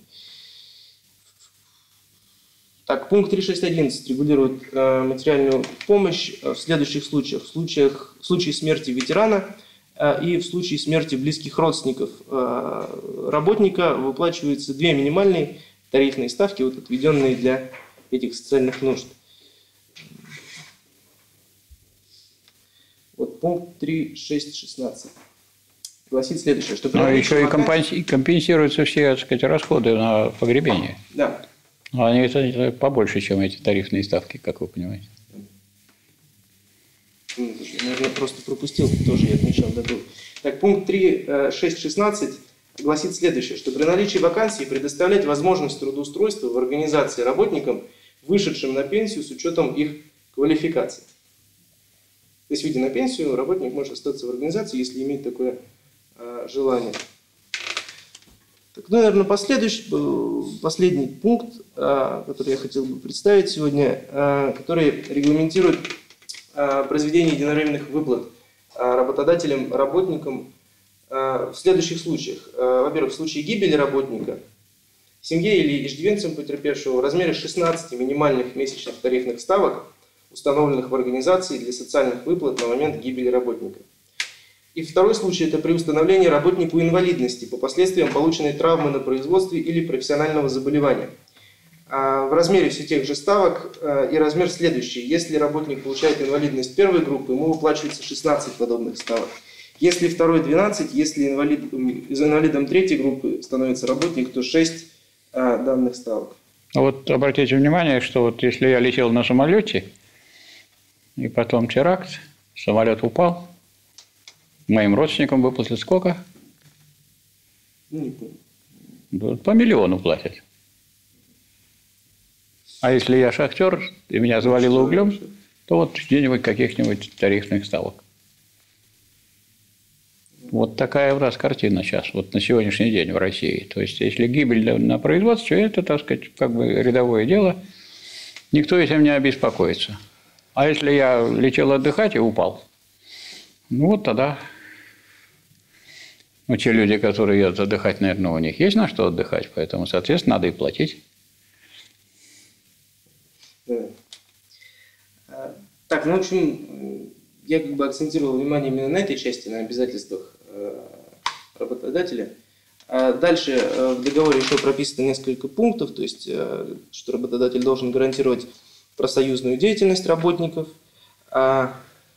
A: Так, пункт три шесть одиннадцать регулирует э, материальную помощь в следующих случаях. В, случаях, в случае смерти ветерана э, и в случае смерти близких родственников э, работника выплачиваются две минимальные тарифные ставки, вот, отведенные для этих социальных нужд. Вот пункт три шесть шестнадцать гласит следующее. Что
B: Но еще вакансии... и компенсируются все, так сказать, расходы на погребение.
A: Да.
B: Они это побольше, чем эти тарифные ставки, как вы понимаете.
A: Наверное, просто пропустил, тоже я отмечал, да, был. Так, пункт три шесть шестнадцать гласит следующее, что при наличии вакансии предоставлять возможность трудоустройства в организации работникам, вышедшим на пенсию с учетом их квалификации. То есть, выйдя на пенсию, работник может остаться в организации, если имеет такое э, желание. Так, ну, наверное, последующий, последний пункт, который я хотел бы представить сегодня, который регламентирует произведение единовременных выплат работодателям, работникам в следующих случаях. Во-первых, в случае гибели работника, семье или иждивенцам потерпевшего в размере шестнадцати минимальных месячных тарифных ставок, установленных в организации для социальных выплат на момент гибели работника. И второй случай – это при установлении работнику инвалидности по последствиям полученной травмы на производстве или профессионального заболевания. В размере все тех же ставок и размер следующий. Если работник получает инвалидность первой группы, ему выплачивается шестнадцать подобных ставок. Если второй – двенадцать, если инвалид, инвалидом третьей группы становится работник, то шесть данных ставок.
B: Вот обратите внимание, что вот если я летел на самолете, и потом теракт, самолет упал, моим родственникам выплатят сколько?
A: Не помню.
B: По миллиону платят. А если я шахтер, и меня завалило углем, то вот где-нибудь каких-нибудь тарифных ставок. Вот такая у нас картина сейчас, вот на сегодняшний день в России. То есть, если гибель на производстве, это, так сказать, как бы рядовое дело, никто этим не обеспокоится. А если я летел отдыхать и упал, ну вот тогда, ну, те люди, которые едут отдыхать, наверное, у них есть на что отдыхать, поэтому, соответственно, надо и платить.
A: Да. Так, ну, в общем, я как бы акцентировал внимание именно на этой части, на обязательствах работодателя. А дальше в договоре еще прописано несколько пунктов, то есть, что работодатель должен гарантировать профсоюзную деятельность работников, а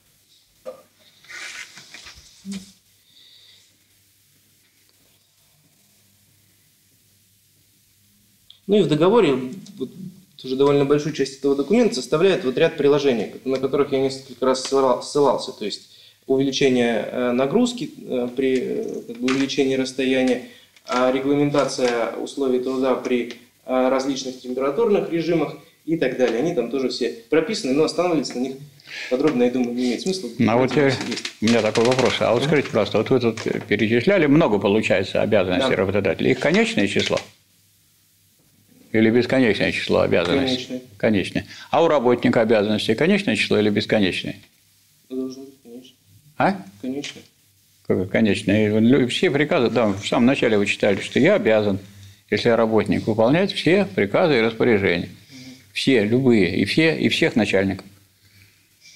A: ну и в договоре вот, тоже довольно большую часть этого документа составляет вот ряд приложений, на которых я несколько раз ссылался. То есть увеличение нагрузки при как бы, увеличении расстояния, регламентация условий труда при различных температурных режимах и так далее. Они там тоже все прописаны, но останавливаться на них подробно, я думаю, не имеет смысла.
B: Ну, а вот я, у меня такой вопрос. А вот скажите просто, вот вы тут перечисляли, много, получается, обязанностей да. работодателя. Их конечное число? Или бесконечное число обязанностей?
A: Конечное.
B: Конечное. А у работника обязанностей конечное число или бесконечное?
A: Должно быть конечное.
B: А?
A: Конечное.
B: Как конечное? Все приказы, да, в самом начале вы читали, что я обязан, если я работник, выполнять все приказы и распоряжения. Угу. Все, любые, и все, и всех начальников.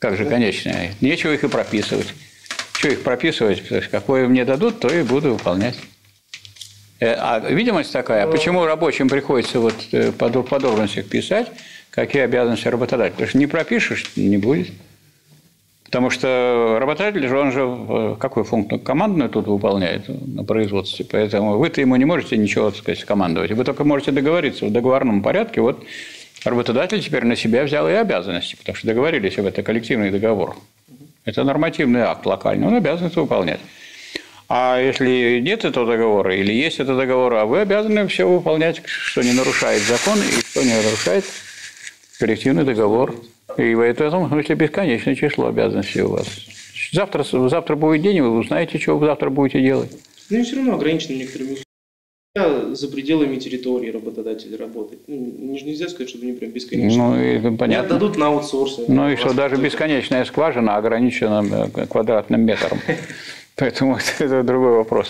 B: Как же конечные? Нечего их и прописывать. Что их прописывать? Какое мне дадут, то и буду выполнять. А видимость такая, почему рабочим приходится вот по подробностях писать, какие обязанности работодателя? Потому что не пропишешь, не будет. Потому что работодатель же, он же какую функцию? Командную тут выполняет на производстве. Поэтому вы-то ему не можете ничего, так сказать, командовать. Вы только можете договориться в договорном порядке. Вот работодатель теперь на себя взял и обязанности, потому что договорились об этом, коллективный договор. Это нормативный акт локальный, он обязан это выполнять. А если нет этого договора или есть этот договор, а вы обязаны все выполнять, что не нарушает закон и что не нарушает коллективный договор. И в этом смысле бесконечное число обязанностей у вас. Завтра, завтра будет день, и вы узнаете, что вы завтра будете делать.
A: Ну и все равно ограничены некоторыми условиями. За пределами территории работодателя работать. Ну, нельзя сказать, что они прям бесконечно.
B: Ну, и понятно.
A: Отдадут на аутсорс.
B: Ну и что даже бесконечная скважина ограничена квадратным метром. Поэтому это другой вопрос.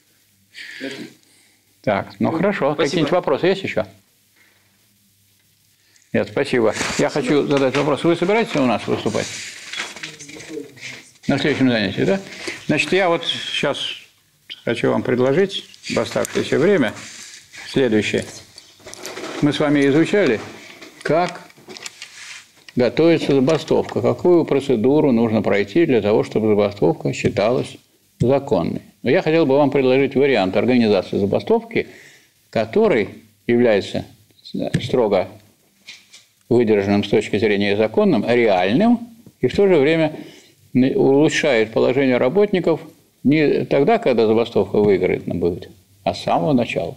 B: Так, ну хорошо. Какие-нибудь вопросы есть еще? Нет, спасибо. Я хочу задать вопрос. Вы собираетесь у нас выступать? На следующем занятии, да? Значит, я вот сейчас хочу вам предложить в оставшееся время следующее. Мы с вами изучали, как готовится забастовка, какую процедуру нужно пройти для того, чтобы забастовка считалась законной. Но я хотел бы вам предложить вариант организации забастовки, который является строго выдержанным с точки зрения законным, реальным и в то же время улучшает положение работников не тогда, когда забастовка выиграна будет, а с самого начала.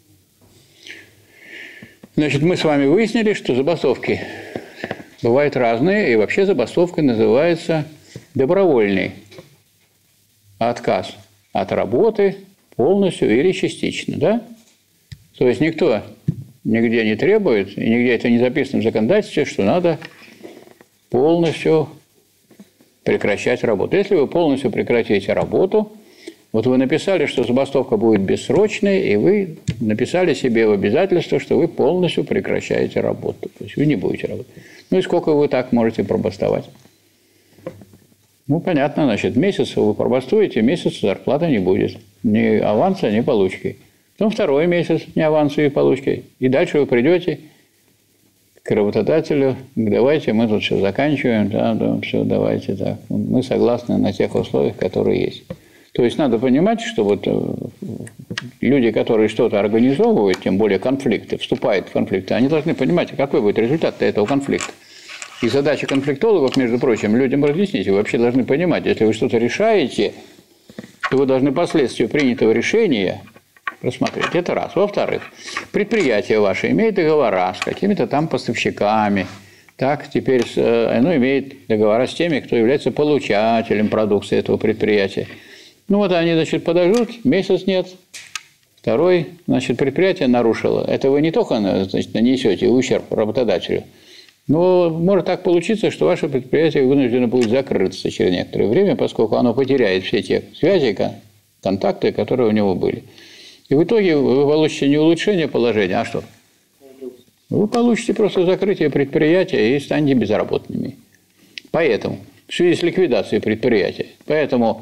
B: Значит, мы с вами выяснили, что забастовки бывают разные, и вообще забастовкой называется добровольный отказ от работы полностью или частично, да? То есть никто нигде не требует, и нигде это не записано в законодательстве, что надо полностью прекращать работу. Если вы полностью прекратите работу, вот вы написали, что забастовка будет бессрочной, и вы написали себе в обязательство, что вы полностью прекращаете работу. То есть вы не будете работать. Ну и сколько вы так можете пробастовать? Ну, понятно, значит, месяц вы пробастуете, месяц зарплаты не будет. Ни аванса, ни получки. Потом второй месяц, ни аванса, ни получки. И дальше вы придете к работодателю, давайте, мы тут все заканчиваем, да, да, все, давайте так. Мы согласны на тех условиях, которые есть. То есть надо понимать, что вот люди, которые что-то организовывают, тем более конфликты, вступают в конфликты, они должны понимать, какой будет результат этого конфликта. И задача конфликтологов, между прочим, людям разъяснить, вы вообще должны понимать, если вы что-то решаете, то вы должны последствия принятого решения рассмотреть. Это раз. Во-вторых, предприятие ваше имеет договора с какими-то там поставщиками. Так, теперь оно имеет договора с теми, кто является получателем продукции этого предприятия. Ну вот они, значит, подождут, месяц нет. Второй, значит, предприятие нарушило. Это вы не только, значит, нанесете ущерб работодателю, но может так получиться, что ваше предприятие вынуждено будет закрыться через некоторое время, поскольку оно потеряет все те связи, контакты, которые у него были. И в итоге вы получите не улучшение положения, а что? Вы получите просто закрытие предприятия и станете безработными. Поэтому, в связи с ликвидацией предприятия, поэтому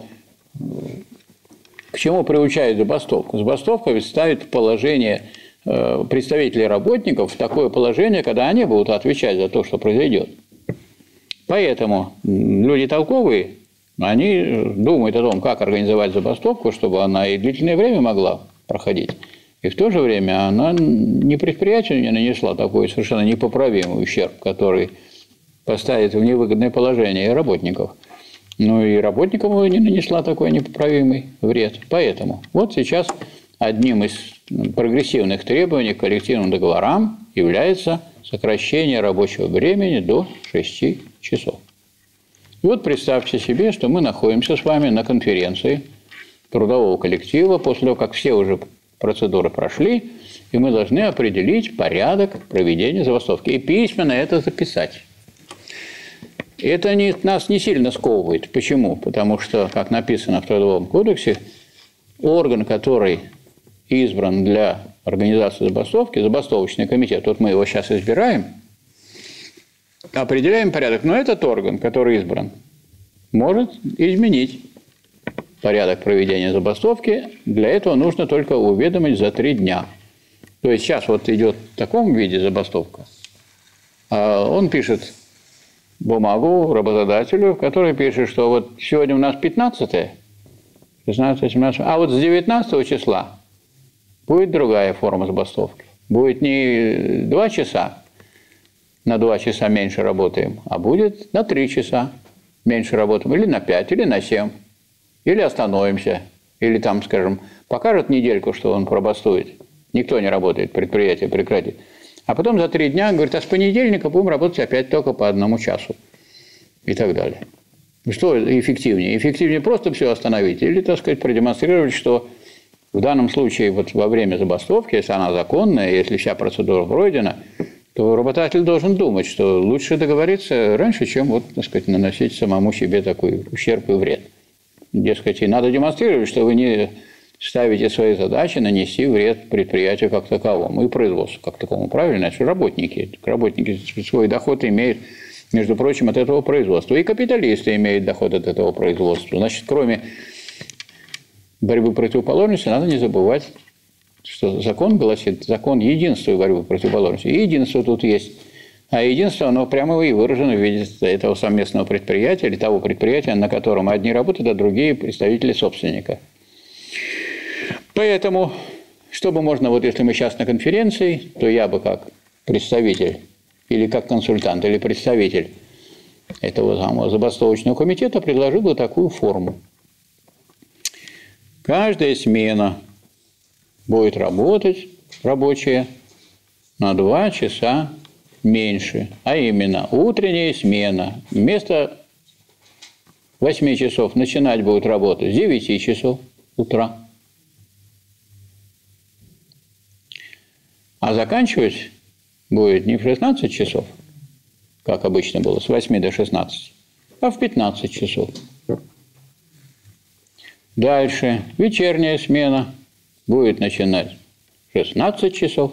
B: к чему приучает забастовку? Забастовка ведь ставит положение представителей работников в такое положение, когда они будут отвечать за то, что произойдет. Поэтому люди толковые, они думают о том, как организовать забастовку, чтобы она и длительное время могла проходить. И в то же время она не предприятию не нанесла такой совершенно непоправимый ущерб, который поставит в невыгодное положение работников. Ну и работникам не нанесла такой непоправимый вред. Поэтому вот сейчас одним из прогрессивных требований к коллективным договорам является сокращение рабочего времени до шести часов. И вот представьте себе, что мы находимся с вами на конференции трудового коллектива после того, как все уже процедуры прошли, и мы должны определить порядок проведения забастовки и письменно это записать. Это не, нас не сильно сковывает. Почему? Потому что, как написано в Трудовом кодексе, орган, который избран для организации забастовки, забастовочный комитет, вот мы его сейчас избираем, определяем порядок. Но этот орган, который избран, может изменить порядок проведения забастовки. Для этого нужно только уведомить за три дня. То есть сейчас вот идет в таком виде забастовка. Он пишет бумагу работодателю, в которой пишет, что вот сегодня у нас пятнадцатое, шестнадцатое, семнадцатое, а вот с девятнадцатого числа будет другая форма забастовки. Будет не два часа, на два часа меньше работаем, а будет на три часа меньше работаем, или на пять, или на семь, или остановимся, или там, скажем, покажут недельку, что он пробастует. Никто не работает, предприятие прекратит. А потом за три дня, говорит, а с понедельника будем работать опять только по одному часу. И так далее. Что эффективнее? Эффективнее просто все остановить или, так сказать, продемонстрировать, что в данном случае вот во время забастовки, если она законная, если вся процедура пройдена, то работодатель должен думать, что лучше договориться раньше, чем вот, так сказать, наносить самому себе такой ущерб и вред. Дескать, и надо демонстрировать, что вы не ставите свои задачи нанести вред предприятию как таковому и производству как таковому. Правильно? Это работники. Работники свой доход имеют, между прочим, от этого производства. И капиталисты имеют доход от этого производства. Значит, кроме борьбы противоположностей, надо не забывать, что закон гласит, закон единства и борьбы противоположностей. И единство тут есть. А единство, оно прямо и выражено в виде этого совместного предприятия или того предприятия, на котором одни работают, а другие представители собственника. Поэтому, чтобы можно, вот если мы сейчас на конференции, то я бы как представитель или как консультант, или представитель этого самого забастовочного комитета предложил бы такую форму. Каждая смена будет работать, рабочая, на два часа меньше. А именно, утренняя смена вместо восьми часов начинать будет работать с девяти часов утра. А заканчивать будет не в шестнадцать часов, как обычно было, с восьми до шестнадцати, а в пятнадцать часов. Дальше вечерняя смена будет начинать в шестнадцать часов,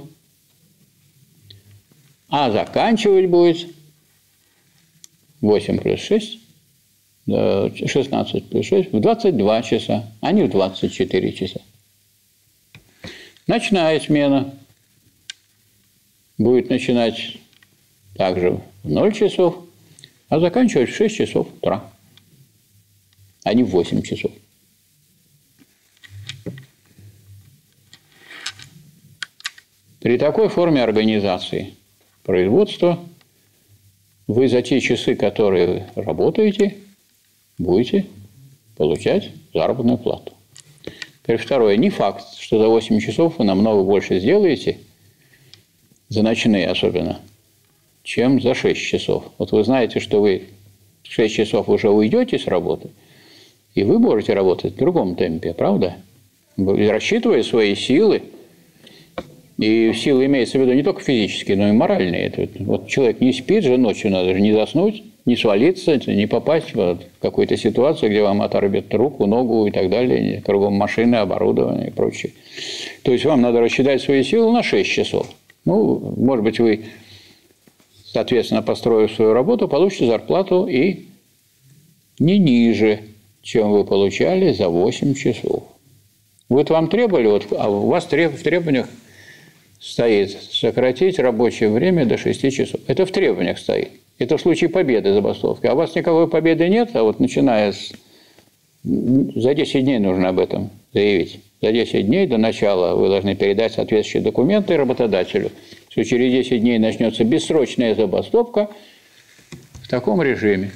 B: а заканчивать будет восемь плюс шесть, шестнадцать плюс шесть в двадцать два часа, а не в двадцать четыре часа. Ночная смена будет начинать также в ноль часов, а заканчивать в шесть часов утра, а не в восемь часов. При такой форме организации производства вы за те часы, которые вы работаете, будете получать заработную плату. Теперь второе. Не факт, что за восемь часов вы намного больше сделаете, за ночные особенно, чем за шесть часов. Вот вы знаете, что вы в шесть часов уже уйдете с работы, и вы можете работать в другом темпе, правда? Рассчитывая свои силы, и силы имеется в виду не только физические, но и моральные. Вот человек не спит же ночью, надо же не заснуть, не свалиться, не попасть в какую-то ситуацию, где вам оторвет руку, ногу и так далее, кругом машины, оборудование и прочее. То есть вам надо рассчитать свои силы на шесть часов. Ну, может быть, вы, соответственно, построив свою работу, получите зарплату и не ниже, чем вы получали за восемь часов. Вот вам требовали, вот, а у вас в требованиях стоит сократить рабочее время до шести часов. Это в требованиях стоит. Это в случае победы забастовки. А у вас никакой победы нет, а вот начиная с... За десять дней нужно об этом заявить. За десять дней до начала вы должны передать соответствующие документы работодателю, что через десять дней начнется бессрочная забастовка в таком режиме.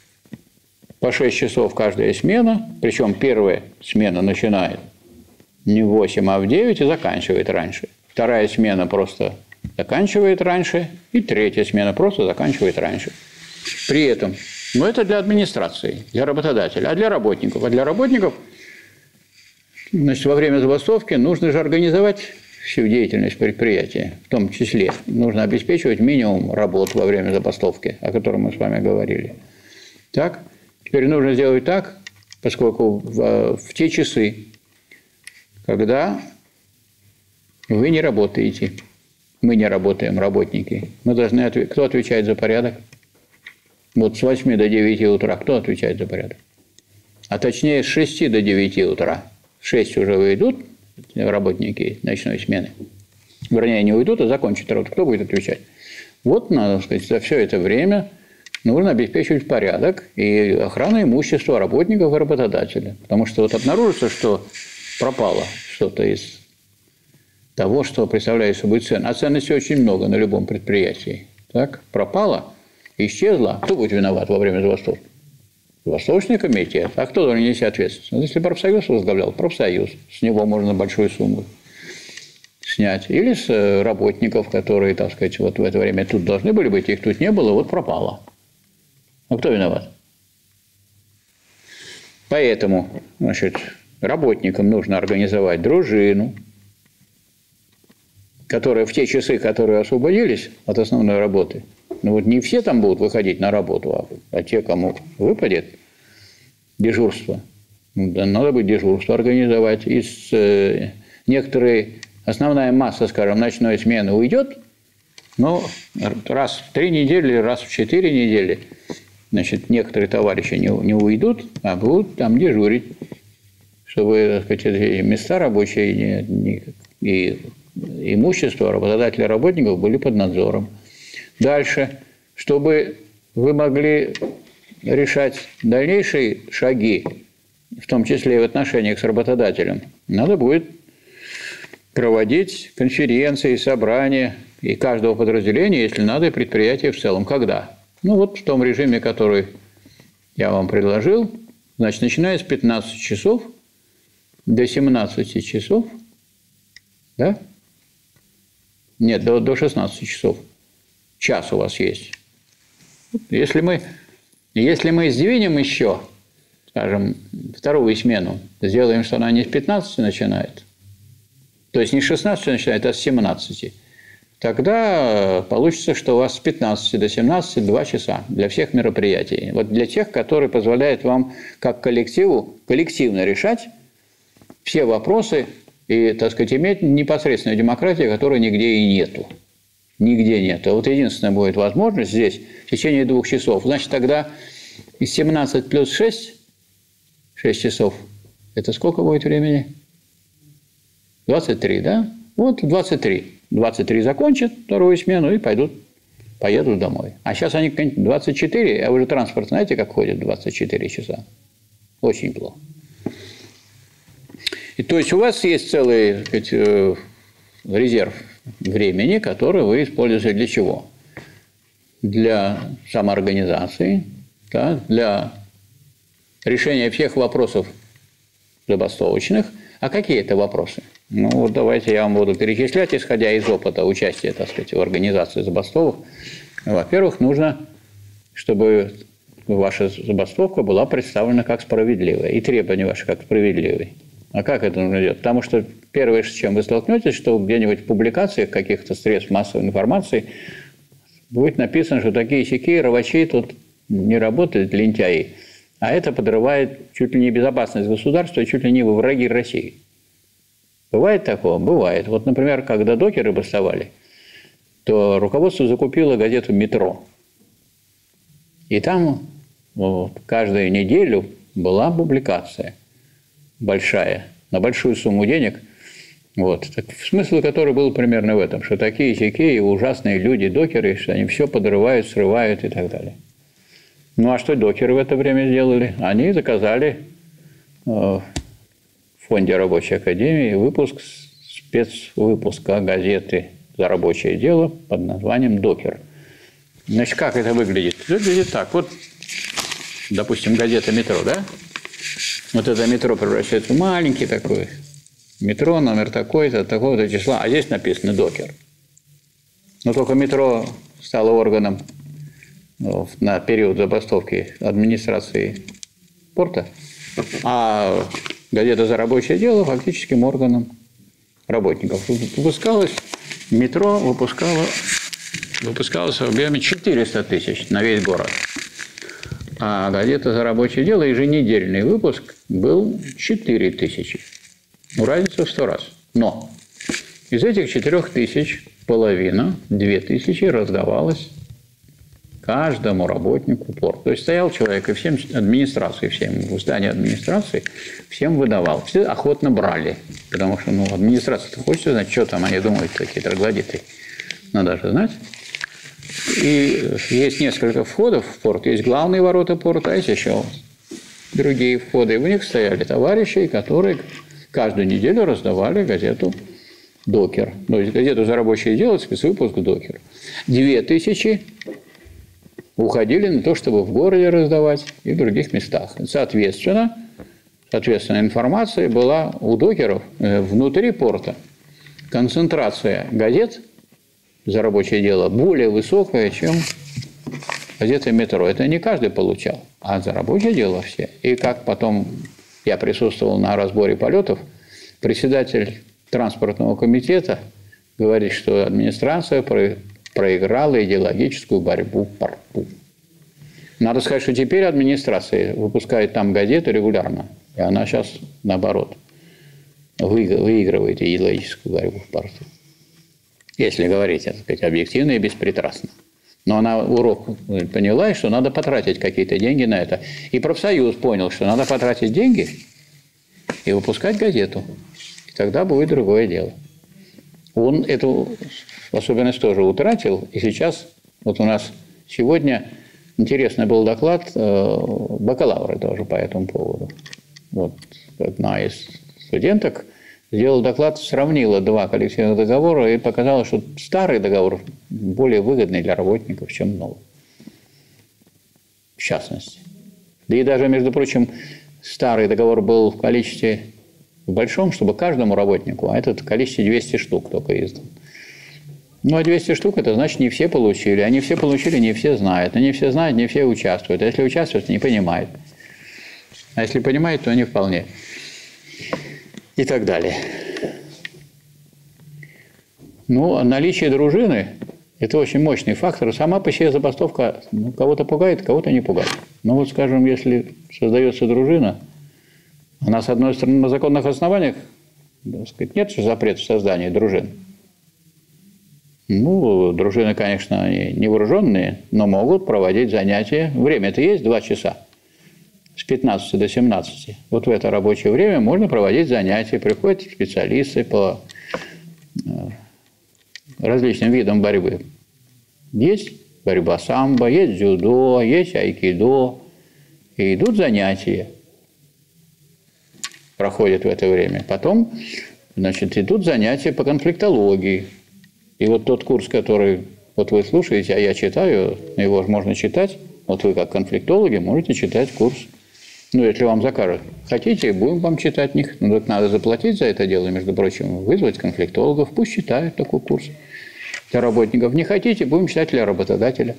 B: По шесть часов каждая смена, причем первая смена начинает не в восемь, а в девять и заканчивает раньше. Вторая смена просто заканчивает раньше, и третья смена просто заканчивает раньше. При этом, ну это для администрации, для работодателя, а для работников. А для работников, значит, во время забастовки нужно же организовать всю деятельность предприятия, в том числе нужно обеспечивать минимум работ во время забастовки, о котором мы с вами говорили. Так, теперь нужно сделать так, поскольку в, в те часы, когда вы не работаете, мы не работаем, работники, мы должны отвечать. Кто отвечает за порядок? Вот с восьми до девяти утра кто отвечает за порядок? А точнее, с шести до девяти утра. В шесть уже уйдут работники ночной смены. Вернее, не уйдут, а закончат работу. Кто будет отвечать? Вот, надо сказать, за все это время нужно обеспечивать порядок и охрану имущества работников и работодателя. Потому что вот обнаружится, что пропало что-то из того, что представляет собой ценность. А ценностей очень много на любом предприятии. Так, пропало, исчезло. Кто будет виноват во время забастовки? Забастовочный комитет. А кто должен нести ответственность? Вот если профсоюз возглавлял, профсоюз. С него можно большую сумму снять. Или с работников, которые, так сказать, вот в это время тут должны были быть, их тут не было, вот пропало. А кто виноват? Поэтому, значит, работникам нужно организовать дружину, которая в те часы, которые освободились от основной работы, ну вот не все там будут выходить на работу, а, а те, кому выпадет дежурство, да, надо будет дежурство организовать. Из э, некоторые, основная масса, скажем, ночной смены уйдет, но раз в три недели, раз в четыре недели, значит, некоторые товарищи не, не уйдут, а будут там дежурить, чтобы, так сказать, эти места рабочие не, не, и имущество работодателей и работников были под надзором. Дальше, чтобы вы могли решать дальнейшие шаги, в том числе и в отношениях с работодателем, надо будет проводить конференции, собрания и каждого подразделения, если надо, и предприятия в целом. Когда? Ну вот в том режиме, который я вам предложил, значит, начиная с пятнадцати часов до семнадцати часов, да? Нет, до, до шестнадцати часов. Час у вас есть. Если мы, если мы сдвинем еще, скажем, вторую смену, сделаем, что она не с пятнадцати начинает, то есть не с шестнадцати начинает, а с семнадцати, тогда получится, что у вас с пятнадцати до семнадцати два часа для всех мероприятий. Вот для тех, которые позволяют вам как коллективу коллективно решать все вопросы и, так сказать, иметь непосредственную демократию, которой нигде и нету. Нигде нет. А вот единственная будет возможность здесь в течение двух часов. Значит, тогда из семнадцати плюс шесть, шесть часов, это сколько будет времени? двадцать три, да? Вот двадцать три. двадцать три закончат вторую смену и пойдут, поедут домой. А сейчас они двадцать четыре, а уже транспорт, знаете, как ходит двадцать четыре часа? Очень плохо. И то есть у вас есть целый, так сказать, резерв времени, который вы используете для чего? Для самоорганизации, да, для решения всех вопросов забастовочных. А какие это вопросы? Ну, вот давайте я вам буду перечислять, исходя из опыта участия, так сказать, в организации забастовок. Во-первых, нужно, чтобы ваша забастовка была представлена как справедливая, и требования ваши как справедливые. А как это нужно делать? Потому что первое, с чем вы столкнетесь, что где-нибудь в публикациях каких-то средств массовой информации будет написано, что такие-сякие рабочие тут не работают, лентяи. А это подрывает чуть ли не безопасность государства, чуть ли не во враги России. Бывает такое? Бывает. Вот, например, когда докеры бастовали, то руководство закупило газету «Метро». И там вот, каждую неделю была публикация большая, на большую сумму денег. Вот. Так, смысл которой был примерно в этом, что такие-сякие ужасные люди, докеры, что они все подрывают, срывают и так далее. Ну, а что докеры в это время сделали? Они заказали э, в фонде Рабочей Академии выпуск, спецвыпуска газеты «За рабочее дело» под названием «Докер». Значит, как это выглядит? Выглядит так. Вот, допустим, газета «Метро», да? Вот это метро превращается в маленький такой. Метро, номер такой-то, такого-то числа. А здесь написано «Докер». Но только метро стало органом на период забастовки администрации порта, а газета «За рабочее дело» фактическим органом работников. Выпускалось, метро выпускало, выпускалось в объеме четыреста тысяч на весь город. А газета «За рабочее дело» еженедельный выпуск был четыре тысячи. Ну, разница в сто раз. Но из этих четырёх тысяч половина, две тысячи раздавалось каждому работнику порта. То есть стоял человек, и всем администрации, всем в здании администрации, всем выдавал. Все охотно брали, потому что ну, администрация-то хочет знать, что там они думают, такие троглодиты. Надо же знать. И есть несколько входов в порт. Есть главные ворота порта, а есть еще другие входы. И в них стояли товарищи, которые каждую неделю раздавали газету «Докер». То есть газету «За рабочее дело», спецвыпуск «Докер». Две тысячи уходили на то, чтобы в городе раздавать и в других местах. Соответственно, соответственно информация была у докеров внутри порта. Концентрация газет «За рабочее дело» более высокая, чем газеты «Метро». Это не каждый получал, а «За рабочее дело» все. И как потом я присутствовал на разборе полетов, председатель транспортного комитета говорит, что администрация проиграла идеологическую борьбу в порту. Надо сказать, что теперь администрация выпускает там газеты регулярно, и она сейчас, наоборот, выигрывает идеологическую борьбу в порту. Если говорить, так сказать, объективно и беспристрастно. Но она урок поняла, что надо потратить какие-то деньги на это. И профсоюз понял, что надо потратить деньги и выпускать газету. И тогда будет другое дело. Он эту особенность тоже утратил. И сейчас, вот у нас сегодня интересный был доклад бакалавра тоже по этому поводу. Вот одна из студенток сделала доклад, сравнила два коллективных договора и показала, что старый договор более выгодный для работников, чем новый. В частности. Да и даже, между прочим, старый договор был в количестве большом, чтобы каждому работнику, а этот в количестве двести штук только издан. Ну, а двести штук, это значит, не все получили. Они все получили, не все знают. А не все знают, не все участвуют. А если участвуют, не понимают. А если понимают, то не вполне. И так далее. Ну, наличие дружины – это очень мощный фактор. Сама по себе забастовка ну, кого-то пугает, кого-то не пугает. Ну, вот, скажем, если создается дружина, она, с одной стороны, на законных основаниях, так сказать, нет же запрета в создании дружин. Ну, дружины, конечно, они не вооруженные, но могут проводить занятия. Время-то есть два часа. С пятнадцати до семнадцати. Вот в это рабочее время можно проводить занятия. Приходят специалисты по различным видам борьбы. Есть борьба самбо, есть дзюдо, есть айкидо. И идут занятия. Проходят в это время. Потом, значит, идут занятия по конфликтологии. И вот тот курс, который вот вы слушаете, а я читаю, его можно читать. Вот вы как конфликтологи можете читать курс. Ну, если вам закажут. Хотите, будем вам читать них. Ну, так надо заплатить за это дело, между прочим, вызвать конфликтологов. Пусть читают такой курс для работников. Не хотите, будем читать для работодателя.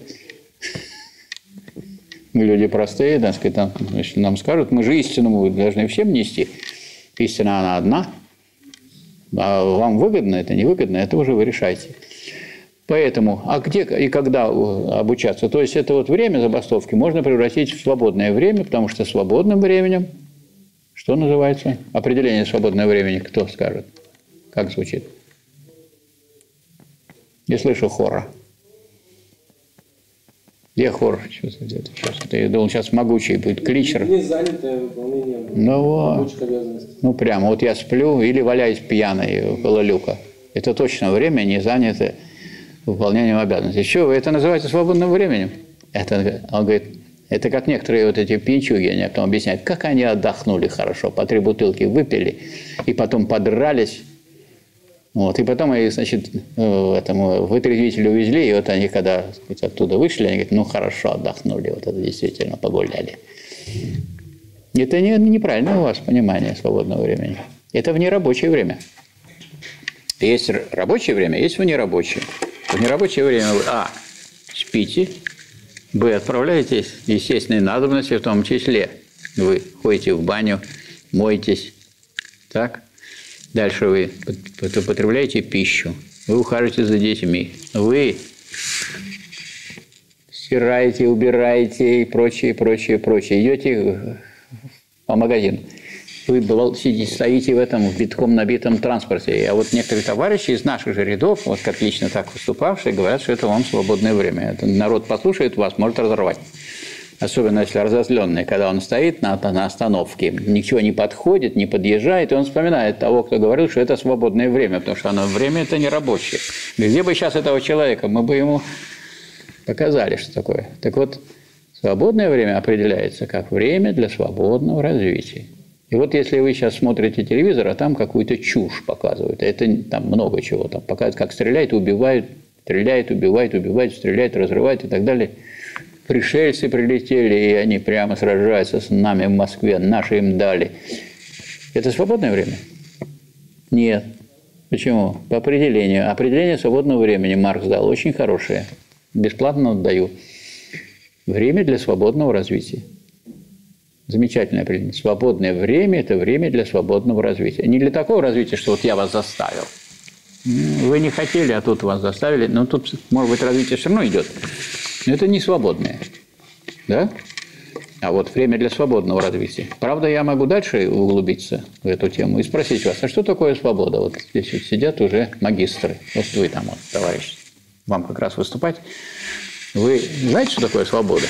B: Мы люди простые, так сказать, там, если нам скажут, мы же истину мы должны всем нести. Истина, она одна. А вам выгодно это, невыгодно, это уже вы решаете. Поэтому, а где и когда обучаться? То есть, это вот время забастовки можно превратить в свободное время, потому что свободным временем, что называется? Определение свободного времени, кто скажет? Как звучит? Не слышу хора. Где хор? Сейчас, я думал, сейчас могучий будет кличер.
A: Не занятое выполнение
B: ну,
A: рабочих обязанностей.
B: Ну, прямо, вот я сплю или валяюсь пьяный около люка. Это точно время не занято выполнением обязанностей. Что вы это называете свободным временем? Это, он говорит, это как некоторые вот эти пьянчуги, они потом объясняют, как они отдохнули хорошо, по три бутылки выпили, и потом подрались. Вот, и потом их, значит, этому вытрезвителю увезли, и вот они, когда, так сказать, оттуда вышли, они говорят, ну, хорошо отдохнули, вот это действительно погуляли. Это не, неправильное у вас понимание свободного времени. Это внерабочее время. Есть рабочее время, есть внерабочее. В нерабочее время вы, а, спите, б, отправляетесь в естественные надобности, в том числе вы ходите в баню, моетесь, так? Дальше вы потребляете пищу, вы ухаживаете за детьми, вы стираете, убираете и прочее, прочее, прочее. Идете по магазину. Вы бывал, сидите, стоите в этом в битком набитом транспорте. А вот некоторые товарищи из наших же рядов, вот как лично так выступавшие, говорят, что это вам свободное время. Это народ послушает вас, может разорвать. Особенно если разозленный, когда он стоит на, на остановке, ничего не подходит, не подъезжает, и он вспоминает того, кто говорил, что это свободное время, потому что оно время это не рабочее. Где бы сейчас этого человека, мы бы ему показали, что такое. Так вот, свободное время определяется как время для свободного развития. И вот если вы сейчас смотрите телевизор, а там какую-то чушь показывают, это там много чего, там показывают, как стреляют, убивают, стреляют, убивают, убивают, стреляют, разрывают и так далее. Пришельцы прилетели, и они прямо сражаются с нами в Москве, наши им дали. Это свободное время? Нет. Почему? По определению. Определение свободного времени Маркс дал очень хорошее. Бесплатно даю. Время для свободного развития. Замечательное определение. Свободное время – это время для свободного развития. Не для такого развития, что вот я вас заставил. Вы не хотели, а тут вас заставили. Но тут, может быть, развитие все равно идет. Но это не свободное. Да? А вот время для свободного развития. Правда, я могу дальше углубиться в эту тему и спросить вас, а что такое свобода? Вот здесь вот сидят уже магистры. Вот вы там, вот, товарищ, вам как раз выступать. Вы знаете, что такое свобода?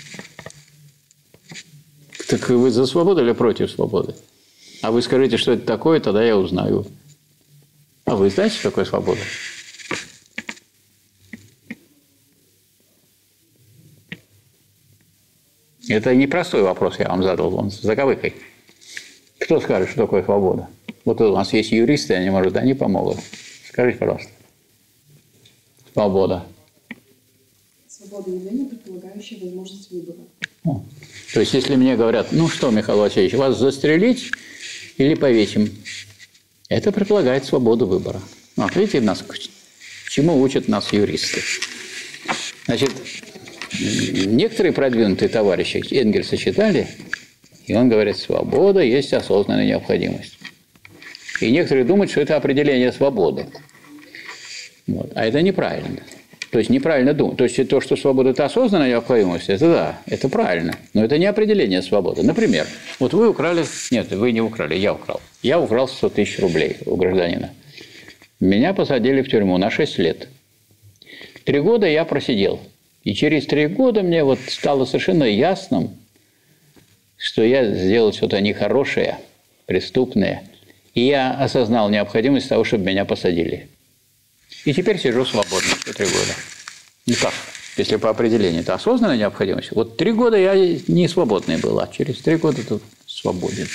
B: Так вы за свободу или против свободы? А вы скажите, что это такое, тогда я узнаю. А вы знаете, что такое свобода? Это непростой вопрос я вам задал, он с заковыкой. Кто скажет, что такое свобода? Вот у нас есть юристы, они, может, они помогут. Скажите, пожалуйста. Свобода.
C: Свобода явления, предполагающая возможность выбора.
B: О. То есть, если мне говорят, ну что, Михаил Васильевич, вас застрелить или повесим? Это предполагает свободу выбора. Вот, видите, нас, чему учат нас юристы. Значит, некоторые продвинутые товарищи Энгельса читали, и он говорит, свобода есть осознанная необходимость. И некоторые думают, что это определение свободы. Вот. А это неправильно. То есть неправильно думать. То есть то, что свобода – это осознанная необходимость, это да, это правильно. Но это не определение свободы. Например, вот вы украли… Нет, вы не украли, я украл. Я украл сто тысяч рублей у гражданина. Меня посадили в тюрьму на шесть лет. Три года я просидел. И через три года мне вот стало совершенно ясным, что я сделал что-то нехорошее, преступное. И я осознал необходимость того, чтобы меня посадили. И теперь сижу свободно все три года. Ну как? Если по определению это осознанная необходимость. Вот три года я не свободный был, а через три года тут свободен.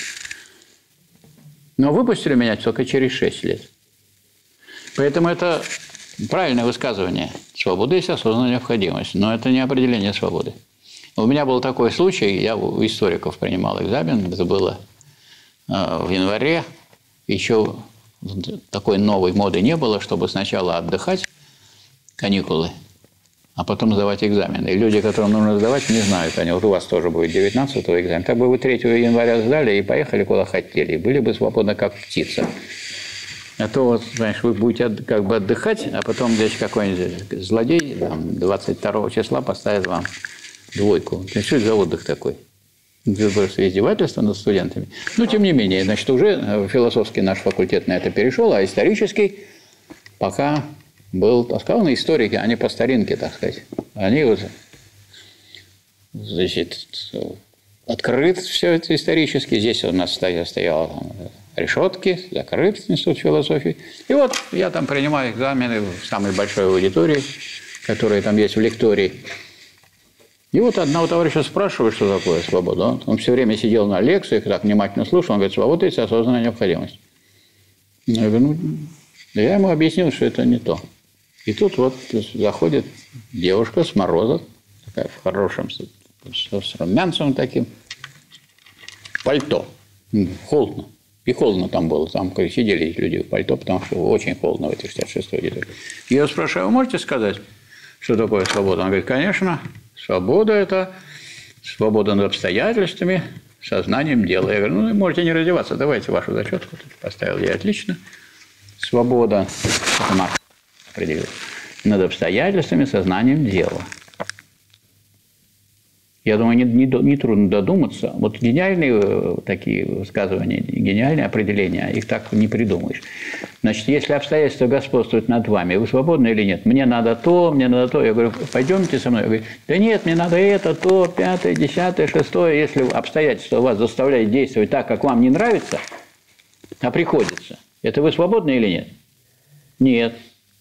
B: Но выпустили меня только через шесть лет. Поэтому это правильное высказывание. Свобода есть осознанная необходимость. Но это не определение свободы. У меня был такой случай, я у историков принимал экзамен, это было в январе, еще такой новой моды не было, чтобы сначала отдыхать, каникулы, а потом сдавать экзамены. И люди, которым нужно сдавать, не знают, они, вот у вас тоже будет девятнадцатого экзамен. Как бы вы третьего января сдали и поехали куда хотели, были бы свободны, как птица. А то, вот, знаешь, вы будете как бы отдыхать, а потом здесь какой-нибудь злодей там, двадцать второго числа поставит вам двойку. Что это за отдых такой? Это просто издевательство над студентами. Но, тем не менее, значит, уже философский наш факультет на это перешел, а исторический пока был, так сказано, историки, они по старинке, так сказать. Они вот, значит, открыт все это исторически. Здесь у нас стояло там, решетки, закрыт институт философии. И вот я там принимаю экзамены в самой большой аудитории, которая там есть в лектории. И вот одного товарища спрашивают, что такое свобода. Он, он все время сидел на лекциях, так внимательно слушал. Он говорит, свобода – это осознанная необходимость. Я говорю, ну, я ему объяснил, что это не то. И тут вот заходит девушка с мороза, такая в хорошем, с, с румянцем таким, пальто. Холодно. И холодно там было. Там сидели люди в пальто, потому что очень холодно в этой шестьдесят шестой аудитории. Я спрашиваю, вы можете сказать, что такое свобода? Он говорит, конечно. Свобода – это свобода над обстоятельствами, сознанием дела. Я говорю, ну, можете не раздеваться, давайте вашу зачетку. Поставил я отлично. Свобода – это Маркс определил. Над обстоятельствами, сознанием дела. Я думаю, не, не, не трудно додуматься. Вот гениальные такие высказывания, гениальные определения, их так не придумаешь. Значит, если обстоятельства господствуют над вами, вы свободны или нет? Мне надо то, мне надо то. Я говорю, пойдемте со мной. Я говорю, да нет, мне надо это, то, пятое, десятое, шестое. Если обстоятельства вас заставляют действовать так, как вам не нравится, а приходится, это вы свободны или нет? Нет.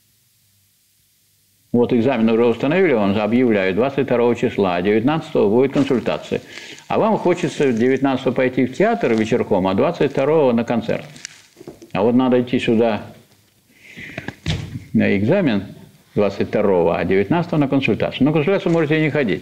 B: Вот экзамен уже установили, он объявляет двадцать второго числа, а девятнадцатого будет консультация. А вам хочется девятнадцатого пойти в театр вечерком, а двадцать второго на концерт. А вот надо идти сюда на экзамен двадцать второго, а девятнадцатого на консультацию. На консультацию можете и не ходить.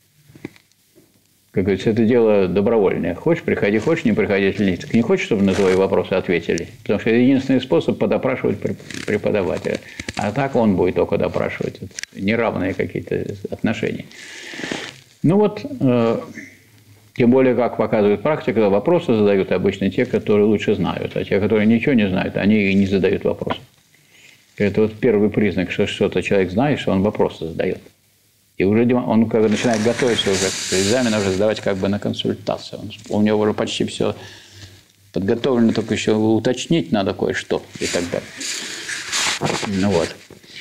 B: Как говорится, это дело добровольное. Хочешь, приходи, хочешь, не приходи, если нет. Не хочешь, чтобы на твои вопросы ответили. Потому что это единственный способ подопрашивать преподавателя. А так он будет только допрашивать. Это неравные какие-то отношения. Ну вот, э, тем более, как показывает практика, вопросы задают обычно те, которые лучше знают. А те, которые ничего не знают, они и не задают вопросов. Это вот первый признак, что что-то человек знает, что он вопросы задает. И уже он когда начинает готовиться уже к экзамену, уже сдавать как бы на консультацию. Он, у него уже почти все подготовлено, только еще уточнить надо кое-что и так далее. Ну вот.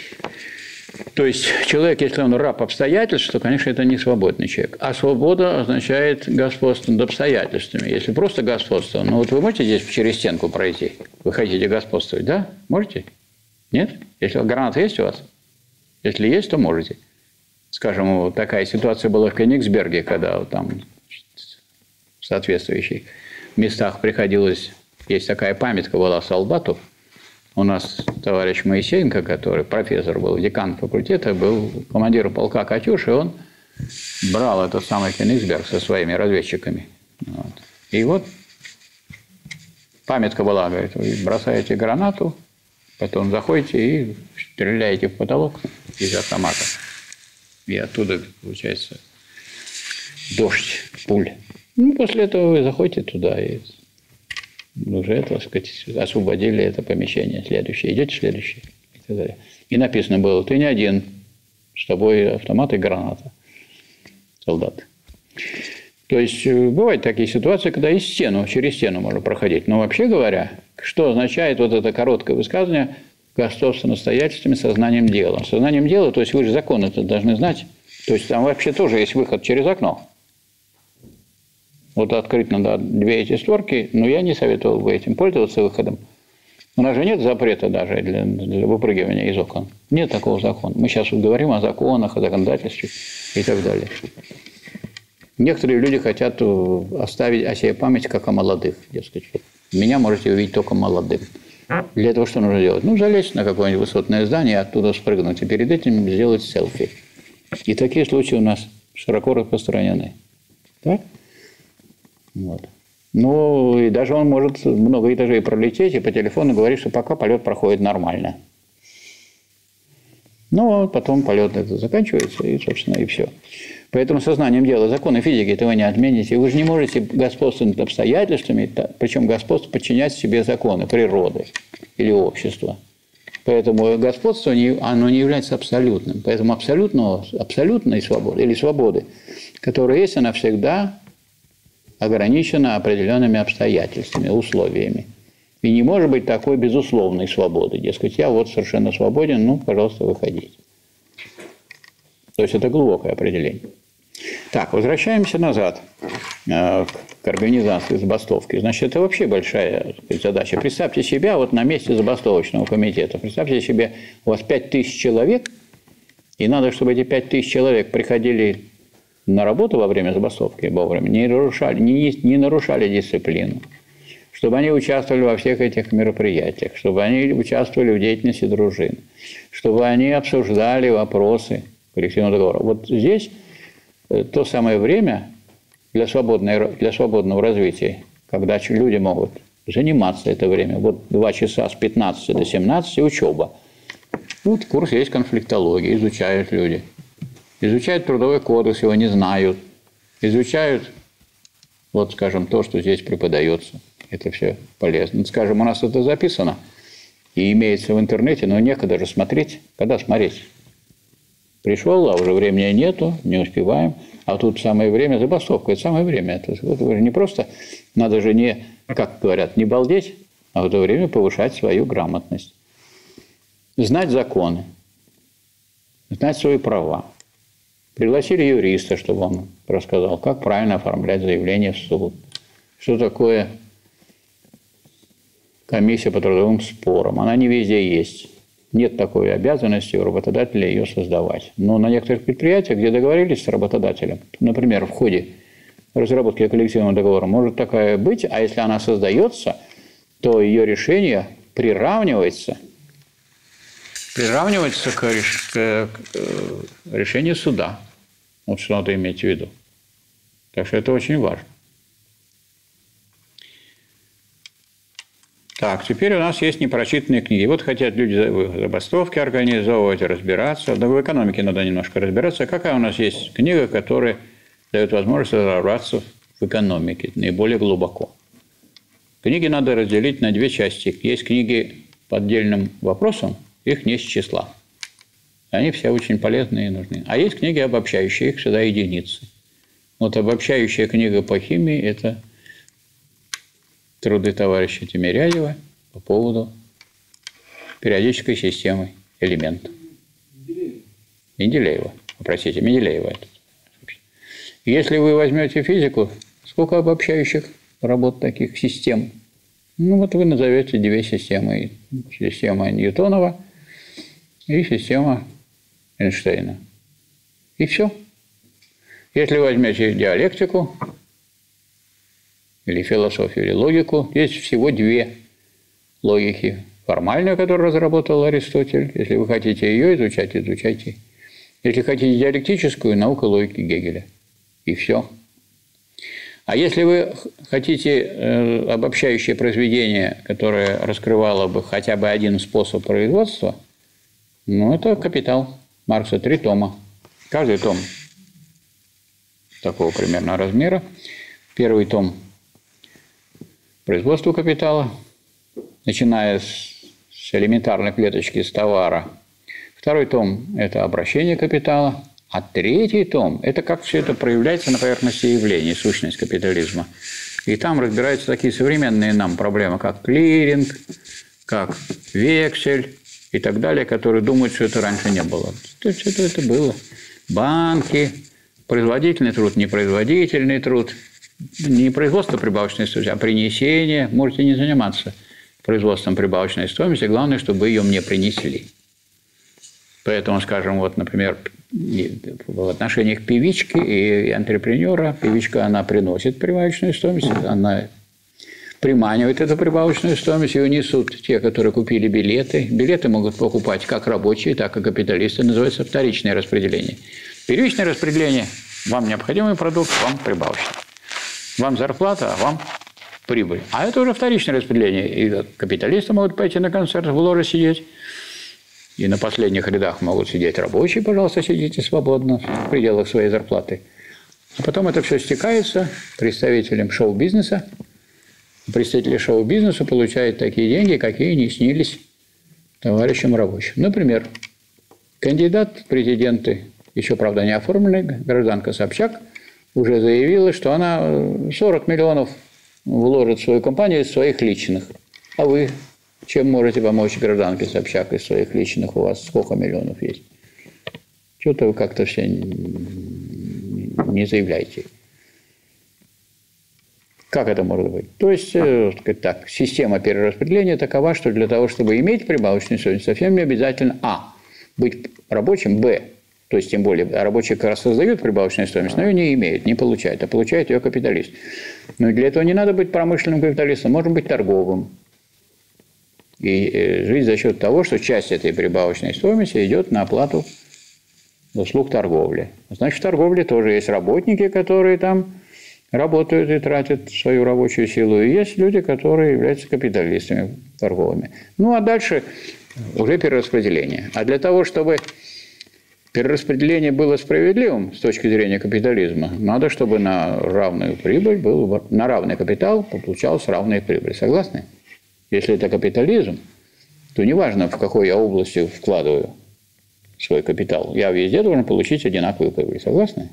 B: То есть человек, если он раб обстоятельств, то, конечно, это не свободный человек. А свобода означает господство над обстоятельствами. Если просто господство, ну вот вы можете здесь через стенку пройти? Вы хотите господствовать, да? Можете? Нет? Если граната есть у вас? Если есть, то можете. Скажем, вот такая ситуация была в Кёнигсберге, когда вот там в соответствующих местах приходилось... Есть такая памятка была солдату. У нас товарищ Моисеенко, который профессор был, декан факультета, был командиром полка «Катюш», и он брал этот самый Кёнигсберг со своими разведчиками. Вот. И вот памятка была, говорит, вы бросаете гранату, потом заходите и стреляете в потолок из автомата. И оттуда, получается, дождь пуль. Ну, после этого вы заходите туда и уже, так сказать, освободили это помещение. Следующее. Идете следующее. И так далее. И написано было, ты не один, с тобой автомат и граната. Солдат. То есть, бывают такие ситуации, когда и стену, через стену можно проходить. Но вообще говоря, что означает вот это короткое высказывание – господство над обстоятельствами сознанием дела. Сознанием дела, то есть вы же закон это должны знать. То есть там вообще тоже есть выход через окно. Вот открыть надо две эти створки, но я не советовал бы этим пользоваться выходом. У нас же нет запрета даже для, для выпрыгивания из окон. Нет такого закона. Мы сейчас вот говорим о законах, о законодательстве и так далее. Некоторые люди хотят оставить о себе память, как о молодых. Дескать, меня можете увидеть только молодым. Для этого что нужно делать? Ну, залезть на какое-нибудь высотное здание, оттуда спрыгнуть, и перед этим сделать селфи. И такие случаи у нас широко распространены. Так? Вот. Ну, и даже он может много этажей пролететь и по телефону говорить, что пока полет проходит нормально. Ну, потом полет это заканчивается, и, собственно, и все. Поэтому сознанием дела законы физики этого не отмените. Вы же не можете господствовать над обстоятельствами, причем господство подчинять себе законы природы или общества. Поэтому господство оно не является абсолютным. Поэтому абсолютного, абсолютной свободы или свободы, которая есть, она всегда ограничена определенными обстоятельствами, условиями. И не может быть такой безусловной свободы. Дескать, я вот совершенно свободен, ну, пожалуйста, выходите. То есть это глубокое определение. Так, возвращаемся назад э, к организации забастовки. Значит, это вообще большая, так сказать, задача. Представьте себя вот на месте забастовочного комитета. Представьте себе, у вас пять тысяч человек, и надо, чтобы эти пять тысяч человек приходили на работу во время забастовки, вовремя, не нарушали, не, не нарушали дисциплину, чтобы они участвовали во всех этих мероприятиях, чтобы они участвовали в деятельности дружин, чтобы они обсуждали вопросы коллективного договора. Вот здесь то самое время для, свободной, для свободного развития, когда люди могут заниматься это время. Вот два часа с пятнадцати до семнадцати учеба. Вот курс есть конфликтология, изучают люди. Изучают трудовой кодекс, его не знают. Изучают, вот скажем, то, что здесь преподается. Это все полезно. Скажем, у нас это записано и имеется в интернете, но некогда же смотреть. Когда смотреть? Пришел, а уже времени нету, не успеваем. А тут самое время, забастовка, это самое время. Это вот не просто, надо же не, как говорят, не балдеть, а в это время повышать свою грамотность. Знать законы, знать свои права. Пригласили юриста, чтобы он рассказал, как правильно оформлять заявление в суд. Что такое комиссия по трудовым спорам. Она не везде есть. Нет такой обязанности у работодателя ее создавать. Но на некоторых предприятиях, где договорились с работодателем, например, в ходе разработки коллективного договора, может такая быть, а если она создается, то ее решение приравнивается, приравнивается к, реш... к решению суда. Вот что надо иметь в виду. Так что это очень важно. Так, теперь у нас есть непрочитанные книги. Вот хотят люди забастовки организовывать, разбираться. Да в экономике надо немножко разбираться. Какая у нас есть книга, которая дает возможность разобраться в экономике наиболее глубоко? Книги надо разделить на две части. Есть книги по отдельным вопросам, их не с числа. Они все очень полезные и нужны. А есть книги обобщающие, их сюда единицы. Вот обобщающая книга по химии – это труды товарища Тимирязева по поводу периодической системы элементов. Менделеева. Простите, Менделеева. Если вы возьмете физику, сколько обобщающих работ таких систем? Ну, вот вы назовете две системы. Система Ньютонова и система Эйнштейна. И все. Если возьмете диалектику, или философию, или логику, есть всего две логики. Формальную, которую разработал Аристотель. Если вы хотите ее изучать, изучайте. Если хотите диалектическую, наука логики Гегеля. И все. А если вы хотите э, обобщающее произведение, которое раскрывало бы хотя бы один способ производства, ну, это «Капитал» Маркса, три тома. Каждый том такого примерно размера. Первый том – производство капитала, начиная с, с элементарной клеточки, с товара. Второй том – это обращение капитала. А третий том – это как все это проявляется на поверхности явлений, сущность капитализма. И там разбираются такие современные нам проблемы, как клиринг, как вексель и так далее, которые думают, что это раньше не было. То есть это, это было. Банки, производительный труд, непроизводительный труд. Не производство прибавочной стоимости, а принесение. Можете не заниматься производством прибавочной стоимости. Главное, чтобы ее мне принесли. Поэтому, скажем, вот, например, в отношениях певички и антрепренера, певичка, она приносит прибавочную стоимость, она приманивает эту прибавочную стоимость, и унесут те, которые купили билеты. Билеты могут покупать как рабочие, так и капиталисты. Называется вторичное распределение. Первичное распределение – вам необходимый продукт, вам прибавочный. Вам зарплата, а вам прибыль. А это уже вторичное распределение. И капиталисты могут пойти на концерт, в ложе сидеть. И на последних рядах могут сидеть рабочие, пожалуйста, сидите свободно в пределах своей зарплаты. А потом это все стекается представителям шоу-бизнеса. Представители шоу-бизнеса получают такие деньги, какие не снились товарищам рабочим. Например, кандидат в президенты, еще, правда, не оформленный, гражданка Собчак, уже заявила, что она сорок миллионов вложит в свою компанию из своих личных. А вы чем можете помочь гражданке Собчак из своих личных? У вас сколько миллионов есть? Что-то вы как-то все не заявляете. Как это может быть? То есть, так, система перераспределения такова, что для того, чтобы иметь прибавочную стоимость, совсем не обязательно а. быть рабочим, б. То есть, тем более, рабочие как раз создают прибавочную стоимость, но ее не имеют, не получают, а получает ее капиталист. Но для этого не надо быть промышленным капиталистом, можно быть торговым. И жить за счет того, что часть этой прибавочной стоимости идет на оплату услуг торговли. Значит, в торговле тоже есть работники, которые там работают и тратят свою рабочую силу. И есть люди, которые являются капиталистами торговыми. Ну, а дальше уже перераспределение. А для того, чтобы перераспределение было справедливым с точки зрения капитализма, надо, чтобы на равную прибыль был, на равный капитал получалась равная прибыль. Согласны? Если это капитализм, то неважно, в какой я области вкладываю. свой капитал, я везде должен получить одинаковую прибыль. Согласны?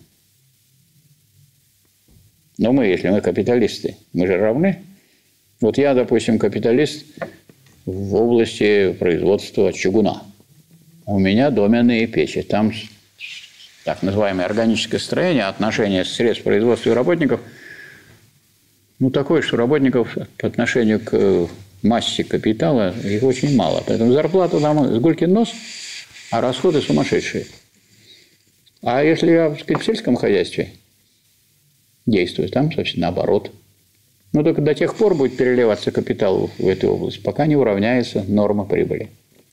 B: Но мы, если мы капиталисты, мы же равны. Вот я, допустим, капиталист в области производства чугуна. У меня доменные печи. Там так называемое органическое строение, отношение средств производства и работников, ну, такое, что работников по отношению к массе капитала их очень мало. Поэтому зарплата там с гулькин нос, а расходы сумасшедшие. А если я, так сказать, в сельском хозяйстве действую, там совсем наоборот. Но только до тех пор будет переливаться капитал в эту область, пока не уравняется норма прибыли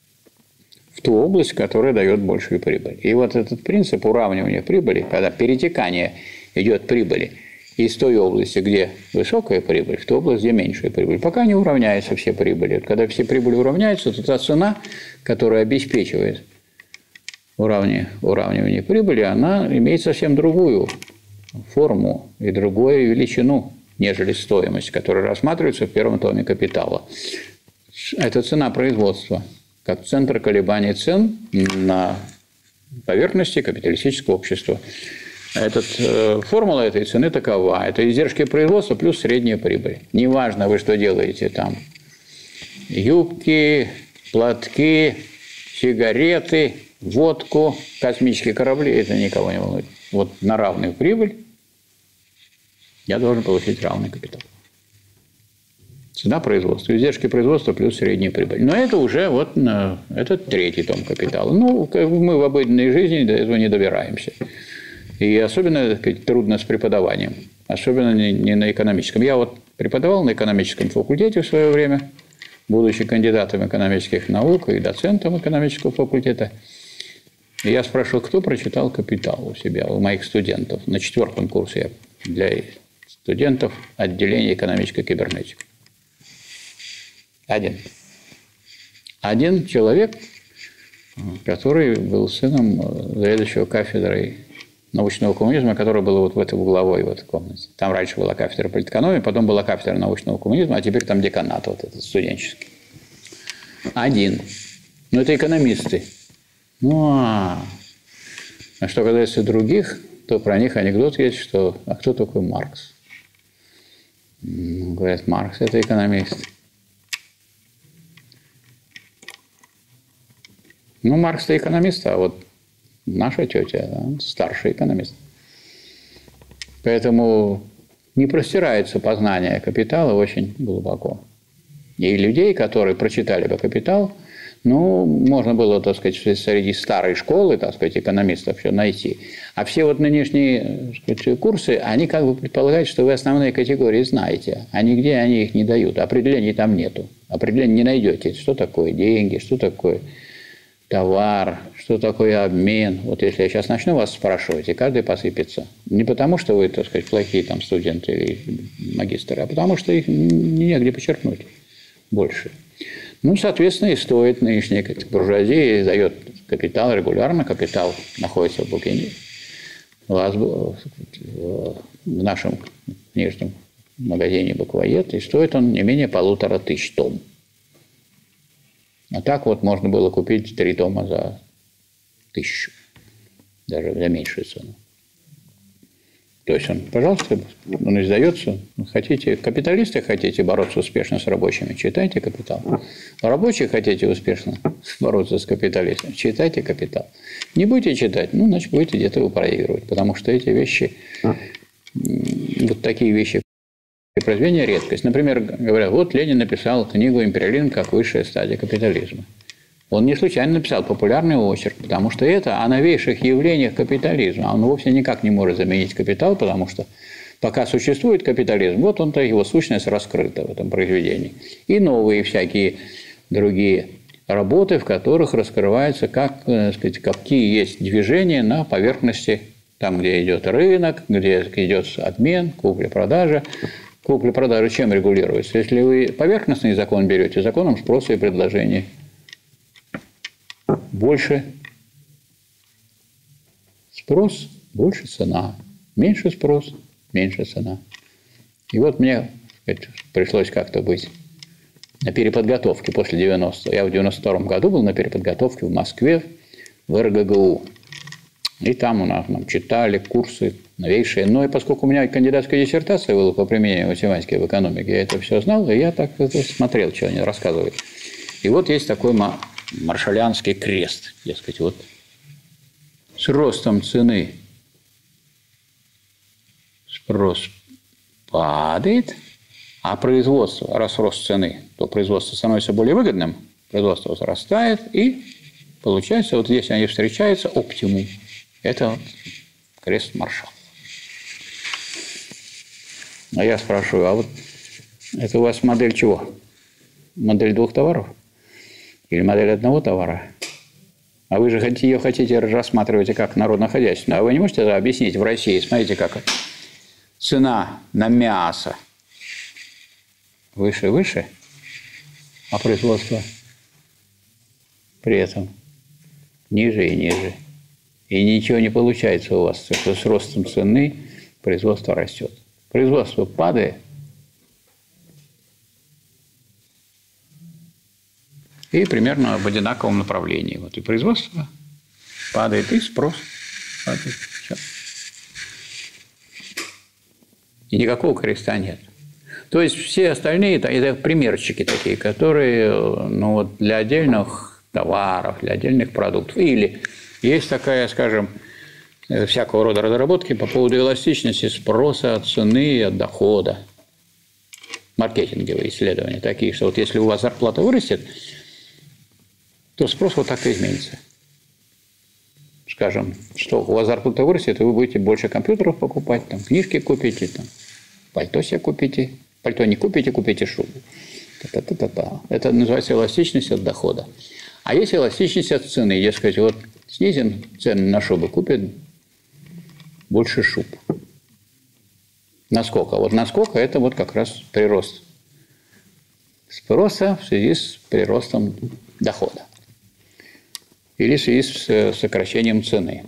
B: в ту область, которая дает большую прибыль. И вот этот принцип уравнивания прибыли, когда перетекание идет прибыли из той области, где высокая прибыль, в ту область, где меньшая прибыль, пока не уравняются все прибыли. Когда все прибыли уравняются, то та цена, которая обеспечивает уравнивание, уравнивание прибыли, она имеет совсем другую форму и другую величину, нежели стоимость, которая рассматривается в первом томе «Капитала». Это цена производства, как центр колебаний цен на поверхности капиталистического общества. Этот, э, формула этой цены такова. Это издержки производства плюс средняя прибыль. Неважно, вы что делаете там. Юбки, платки, сигареты, водку, космические корабли. Это никого не волнует. Вот на равную прибыль я должен получить равный капитал. Цена производства, издержки производства плюс средняя прибыль. Но это уже вот это третий том «Капитала». Ну, мы в обыденной жизни до этого не добираемся. И особенно, так сказать, трудно с преподаванием. Особенно не на экономическом. Я вот преподавал на экономическом факультете в свое время, будучи кандидатом экономических наук и доцентом экономического факультета. И я спрашивал, кто прочитал «Капитал» у себя, у моих студентов. На четвертом курсе я для студентов отделения экономической кибернетики. Один. Один человек, который был сыном заведующего кафедрой научного коммунизма, которая была вот в этой угловой вот комнате. Там раньше была кафедра политэкономии, потом была кафедра научного коммунизма, а теперь там деканат вот этот студенческий. Один. Но это экономисты. Ну, а, а что касается других, то про них анекдот есть, что а кто такой Маркс? Ну, говорят, Маркс – это экономист. Ну, Маркс-то экономист, а вот наша тетя, да, старший экономист. Поэтому не простирается познание капитала очень глубоко. И людей, которые прочитали бы «Капитал», ну, можно было, так сказать, среди старой школы, так сказать, экономистов все найти. А все вот нынешние, так сказать, курсы, они как бы предполагают, что вы основные категории знаете, а нигде они их не дают. Определений там нету. Определений не найдете. Что такое деньги, что такое товар, что такое обмен. Вот если я сейчас начну вас спрашивать, и каждый посыпется. Не потому, что вы, так сказать, плохие там студенты или магистры, а потому, что их негде почерпнуть больше. Ну, соответственно, и стоит нынешняя буржуазия, издает капитал регулярно, капитал находится в Букине, в нашем книжном магазине «Буквоед», и стоит он не менее полутора тысяч том. А так вот можно было купить три тома за тысячу, даже за меньшую цену. То есть он, пожалуйста, он издается. Хотите, капиталисты хотите бороться успешно с рабочими, читайте «Капитал». Рабочие хотите успешно бороться с капиталистами, читайте «Капитал». Не будете читать, ну, значит, будете где-то его проигрывать, потому что эти вещи, вот такие вещи, произведения редкость. Например, говорят, вот Ленин написал книгу «Империализм как высшая стадия капитализма». Он не случайно написал популярный очерк, потому что это о новейших явлениях капитализма. Он вовсе никак не может заменить капитал, потому что пока существует капитализм, вот он-то, его сущность раскрыта в этом произведении. И новые всякие другие работы, в которых раскрывается, как, так сказать, какие есть движения на поверхности, там, где идет рынок, где идет обмен, купля-продажа. Купля-продажа чем регулируется? Если вы поверхностный закон берете, законом спроса и предложения. Больше спрос, больше цена. Меньше спрос, меньше цена. И вот мне, сказать, пришлось как-то быть на переподготовке после девяностого. Я в девяносто втором году был на переподготовке в Москве в эр гэ гэ у. И там у нас нам читали курсы новейшие. Но и поскольку у меня кандидатская диссертация была по применению математики в экономике, я это все знал, и я так смотрел, что они рассказывают. И вот есть такой маршалианский крест, дескать, вот с ростом цены спрос падает, а производство, раз рост цены, то производство становится более выгодным, производство возрастает, и получается, вот здесь они встречаются, оптимум. Это вот крест Маршалла. А я спрашиваю, а вот это у вас модель чего? Модель двух товаров? Или модель одного товара? А вы же ее хотите рассматривать как народно-хозяйственную. А вы не можете это объяснить в России? Смотрите, как цена на мясо выше и выше, а производство при этом ниже и ниже. И ничего не получается у вас, что с ростом цены производство растет. Производство падает, и примерно в одинаковом направлении. Вот и производство падает, и спрос падает. Все. И никакого креста нет. То есть все остальные это примерчики такие, которые ну, вот для отдельных товаров, для отдельных продуктов. Или есть такая, скажем, всякого рода разработки по поводу эластичности спроса от цены и от дохода. Маркетинговые исследования такие, что вот если у вас зарплата вырастет, то спрос вот так и изменится. Скажем, что у вас зарплата вырастет, и вы будете больше компьютеров покупать, там, книжки купите, там, пальто себе купите. Пальто не купите, купите шубу. Та-та-та-та-та. Это называется эластичность от дохода. А есть эластичность от цены. Дескать, вот снизим цены на шубы, купят больше шуб. Насколько? Вот насколько это вот как раз прирост спроса в связи с приростом дохода. Или в связи с сокращением цены.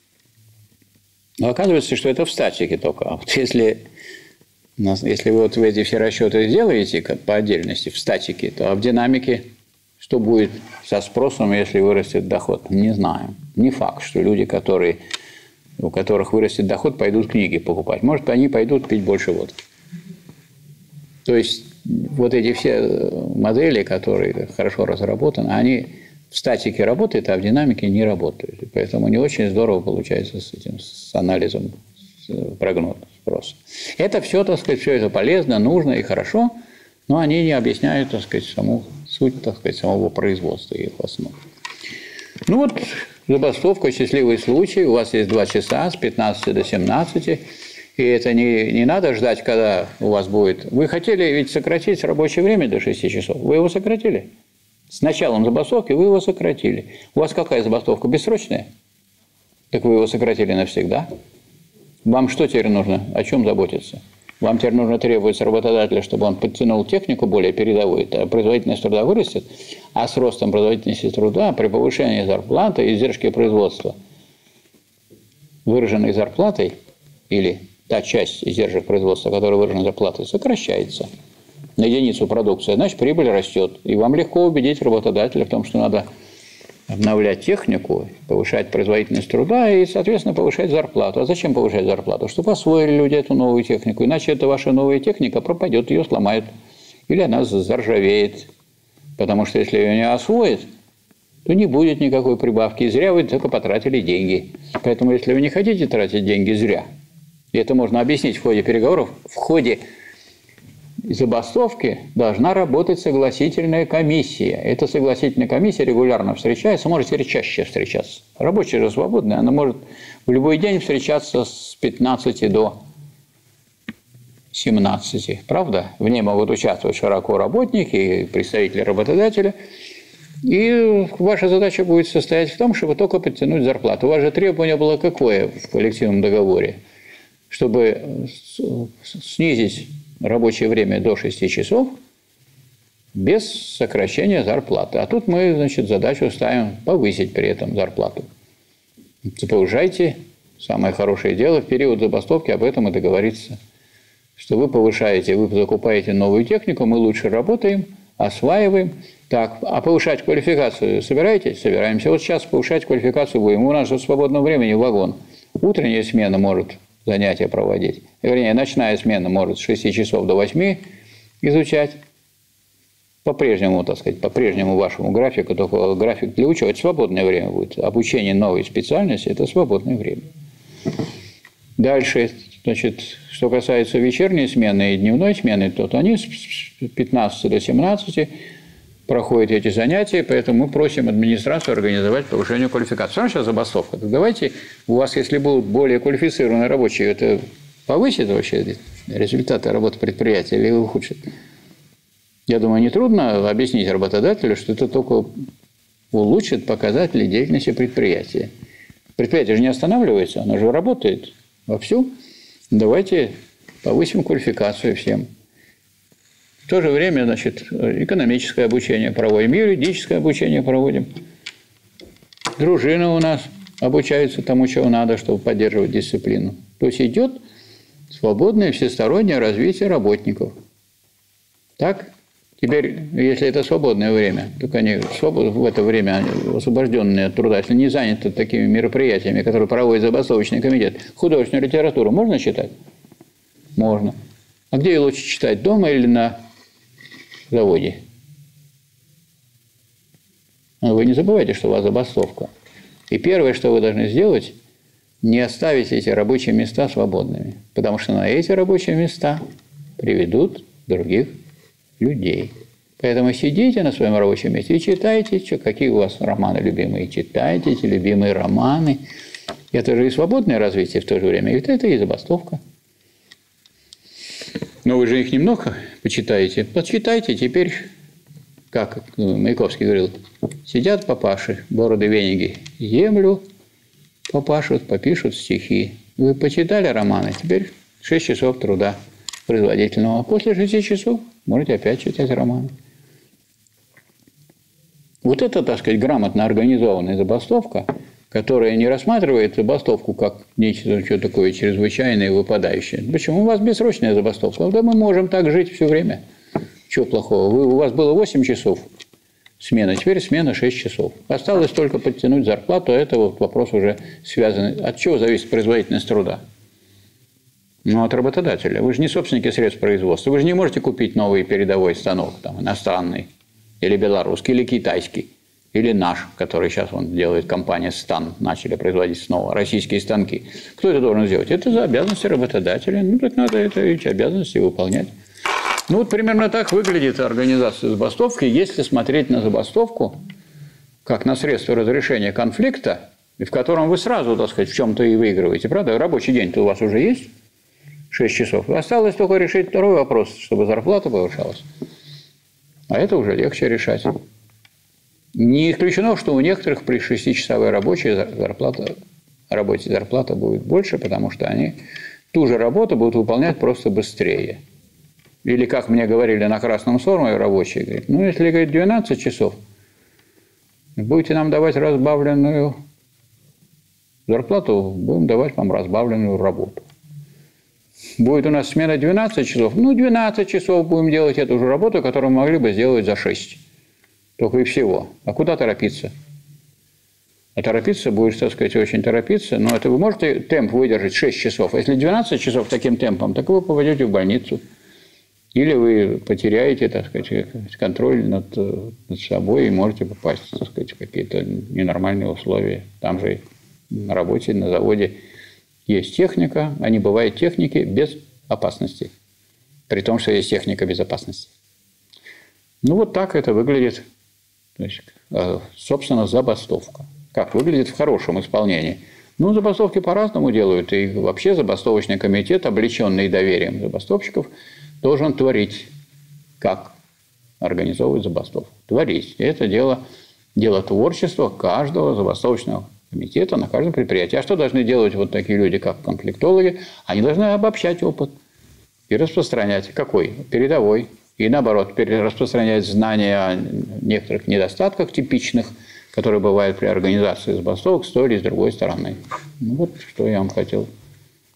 B: Но оказывается, что это в статике только. А вот если... Если вы вот эти все расчеты сделаете по отдельности в статике, то в динамике что будет со спросом, если вырастет доход? Не знаем. Не факт, что люди, которые, у которых вырастет доход, пойдут книги покупать. Может, они пойдут пить больше водки. То есть вот эти все модели, которые хорошо разработаны, они в статике работают, а в динамике не работают. И поэтому не очень здорово получается с этим, с анализом прогноза спроса. Это все, так сказать, все это полезно, нужно и хорошо, но они не объясняют, так сказать, саму суть, так сказать, самого производства и их основ. Ну вот, забастовка, счастливый случай, у вас есть два часа с пятнадцати до семнадцати, и это не, не надо ждать, когда у вас будет... Вы хотели ведь сократить рабочее время до шести часов, вы его сократили. С началом забастовки вы его сократили. У вас какая забастовка? Бессрочная? Так вы его сократили навсегда. Вам что теперь нужно? О чем заботиться? Вам теперь нужно требовать с работодателя, чтобы он подтянул технику более передовую, производительность труда вырастет, а с ростом производительности труда при повышении зарплаты, издержки производства, выраженной зарплатой, или та часть издержек производства, которая выражена зарплатой, сокращается на единицу продукции, значит, прибыль растет. И вам легко убедить работодателя в том, что надо обновлять технику, повышать производительность труда и, соответственно, повышать зарплату. А зачем повышать зарплату? Чтобы освоили люди эту новую технику. Иначе эта ваша новая техника пропадет, ее сломают. Или она заржавеет. Потому что если ее не освоят, то не будет никакой прибавки. И зря вы только потратили деньги. Поэтому, если вы не хотите тратить деньги зря, и это можно объяснить в ходе переговоров, в ходе забастовки должна работать согласительная комиссия. Эта согласительная комиссия регулярно встречается, может теперь чаще встречаться. Рабочая же свободная, она может в любой день встречаться с пятнадцати до семнадцати. Правда? В ней могут участвовать широко работники и представители работодателя. И ваша задача будет состоять в том, чтобы только подтянуть зарплату. У вас же требование было какое в коллективном договоре? Чтобы снизить рабочее время до шести часов без сокращения зарплаты. А тут мы, значит, задачу ставим повысить при этом зарплату. Повышайте. Самое хорошее дело в период забастовки об этом и договориться. Что вы повышаете, вы закупаете новую технику, мы лучше работаем, осваиваем. Так, а повышать квалификацию собираетесь? Собираемся. Вот сейчас повышать квалификацию будем. У нас же свободного времени вагон. Утренняя смена может занятия проводить. Вернее, ночная смена может с шести часов до восьми изучать. По-прежнему, так сказать, по прежнему вашему графику, только график для учебы – это свободное время будет. Обучение новой специальности – это свободное время. Дальше, значит, что касается вечерней смены и дневной смены, то они с пятнадцати до семнадцати проходят эти занятия, поэтому мы просим администрацию организовать повышение квалификации. Что сейчас забастовка? Так давайте, у вас, если будут более квалифицированные рабочие, это повысит вообще результаты работы предприятия или ухудшит? Я думаю, нетрудно объяснить работодателю, что это только улучшит показатели деятельности предприятия. Предприятие же не останавливается, оно же работает вовсю. Давайте повысим квалификацию всем. В то же время, значит, экономическое обучение проводим, юридическое обучение проводим. Дружина у нас обучается тому, чего надо, чтобы поддерживать дисциплину. То есть идет свободное всестороннее развитие работников. Так? Теперь, если это свободное время, так они в это время освобожденные от труда, если не заняты такими мероприятиями, которые проводит забастовочный комитет, художественную литературу можно читать? Можно. А где ее лучше читать, дома или на заводе? Но вы не забывайте, что у вас забастовка. И первое, что вы должны сделать, не оставить эти рабочие места свободными, потому что на эти рабочие места приведут других людей. Поэтому сидите на своем рабочем месте и читайте, что, какие у вас романы любимые, читайте эти любимые романы. Это же и свободное развитие в то же время, и вот это и забастовка. Но вы же их немного почитаете. Почитайте теперь, как Маяковский говорил, сидят папаши, бороды веники, землю попашут, попишут стихи. Вы почитали романы, теперь шесть часов труда производительного. А после шести часов можете опять читать романы. Вот это, так сказать, грамотно организованная забастовка, которая не рассматривает забастовку как нечто что такое чрезвычайное и выпадающее. Почему? У вас бессрочная забастовка. Да мы можем так жить все время. Чего плохого? Вы, у вас было восемь часов смена, теперь смена шесть часов. Осталось только подтянуть зарплату, а это вот вопрос уже связан. От чего зависит производительность труда? Ну, от работодателя. Вы же не собственники средств производства. Вы же не можете купить новый передовой станок, там, иностранный, или белорусский, или китайский, или наш, который сейчас он делает, компания «Стан», начали производить снова российские станки. Кто это должен сделать? Это за обязанности работодателя. Ну, так надо это, эти обязанности выполнять. Ну, вот примерно так выглядит организация забастовки. Если смотреть на забастовку как на средство разрешения конфликта, в котором вы сразу, так сказать, в чем-то и выигрываете. Правда? Рабочий день-то у вас уже есть. шесть часов. Осталось только решить второй вопрос, чтобы зарплата повышалась. А это уже легче решать. Не исключено, что у некоторых при шестичасовой рабочей зарплата, работе зарплата будет больше, потому что они ту же работу будут выполнять просто быстрее. Или, как мне говорили на Красном Сормове рабочие, говорят, ну, если, говорит, двенадцать часов, будете нам давать разбавленную зарплату, будем давать вам разбавленную работу. Будет у нас смена двенадцать часов, ну, двенадцать часов будем делать эту же работу, которую мы могли бы сделать за шесть. Только и всего. А куда торопиться? А торопиться будешь, так сказать, очень торопиться, но это вы можете темп выдержать шесть часов. А если двенадцать часов таким темпом, так вы попадете в больницу. Или вы потеряете, так сказать, контроль над, над собой и можете попасть, так сказать, в какие-то ненормальные условия. Там же на работе, на заводе есть техника, а не бывает техники без опасности. При том, что есть техника безопасности. Ну, вот так это выглядит, то есть, собственно, забастовка. Как выглядит в хорошем исполнении. Ну, забастовки по-разному делают. И вообще забастовочный комитет, облеченный доверием забастовщиков, должен творить. Как организовывать забастовку? Творить. Это дело, дело творчества каждого забастовочного комитета на каждом предприятии. А что должны делать вот такие люди, как конфликтологи? Они должны обобщать опыт и распространять. Какой? Передовой. И наоборот, распространять знания о некоторых недостатках типичных, которые бывают при организации забастовок с той или с другой стороны. Ну, вот что я вам хотел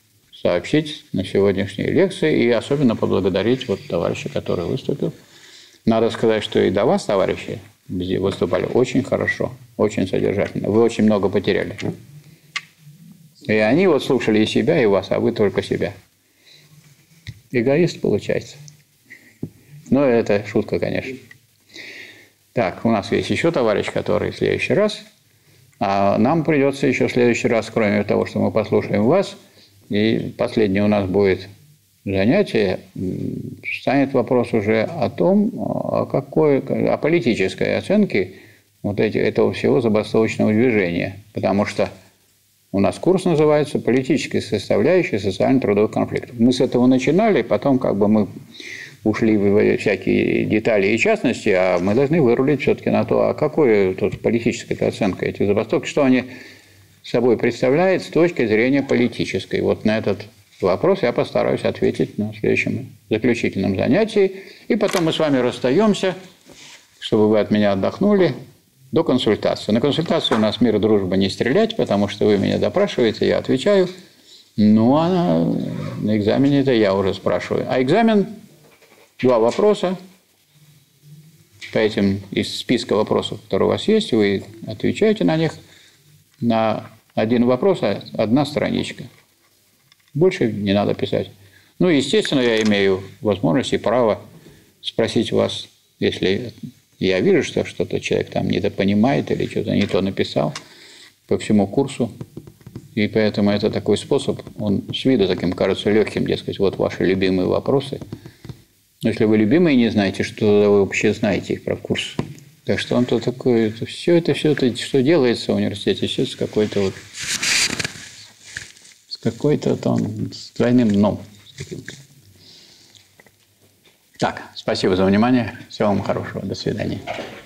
B: сообщить на сегодняшней лекции. И особенно поблагодарить вот товарища, который выступил Надо сказать, что и до вас, товарищи, выступали очень хорошо, очень содержательно. Вы очень много потеряли. И они вот слушали и себя, и вас, а вы только себя. Эгоист получается. Но это шутка, конечно. Так, у нас есть еще товарищ, который в следующий раз. А нам придется еще в следующий раз, кроме того, что мы послушаем вас, и последнее у нас будет занятие, станет вопрос уже о том, о, какой, о политической оценке вот эти, этого всего забастовочного движения. Потому что у нас курс называется «Политическая составляющая социально-трудовых конфликтов». Мы с этого начинали, потом как бы мы ушли в всякие детали и частности, а мы должны вырулить все-таки на то, а какая тут политическая оценка этих забастовок, что они собой представляют с точки зрения политической. Вот на этот вопрос я постараюсь ответить на следующем заключительном занятии. И потом мы с вами расстаемся, чтобы вы от меня отдохнули, до консультации. На консультацию у нас мир и дружба не стрелять, потому что вы меня допрашиваете, я отвечаю. Ну, а на, на экзамене это я уже спрашиваю. А экзамен – два вопроса. По этим из списка вопросов, которые у вас есть, вы отвечаете на них. На один вопрос одна страничка. Больше не надо писать. Ну, естественно, я имею возможность и право спросить вас, если я вижу, что что-то человек там недопонимает или что-то не то написал по всему курсу. И поэтому это такой способ, он с виду таким кажется легким, дескать, вот ваши любимые вопросы. Но если вы любимые не знаете, что вы вообще знаете их про курс. Так что он-то такой, это все это, все это, что делается в университете, все с какой-то вот, с какой-то там, с двойным дном. Так, спасибо за внимание. Всего вам хорошего. До свидания.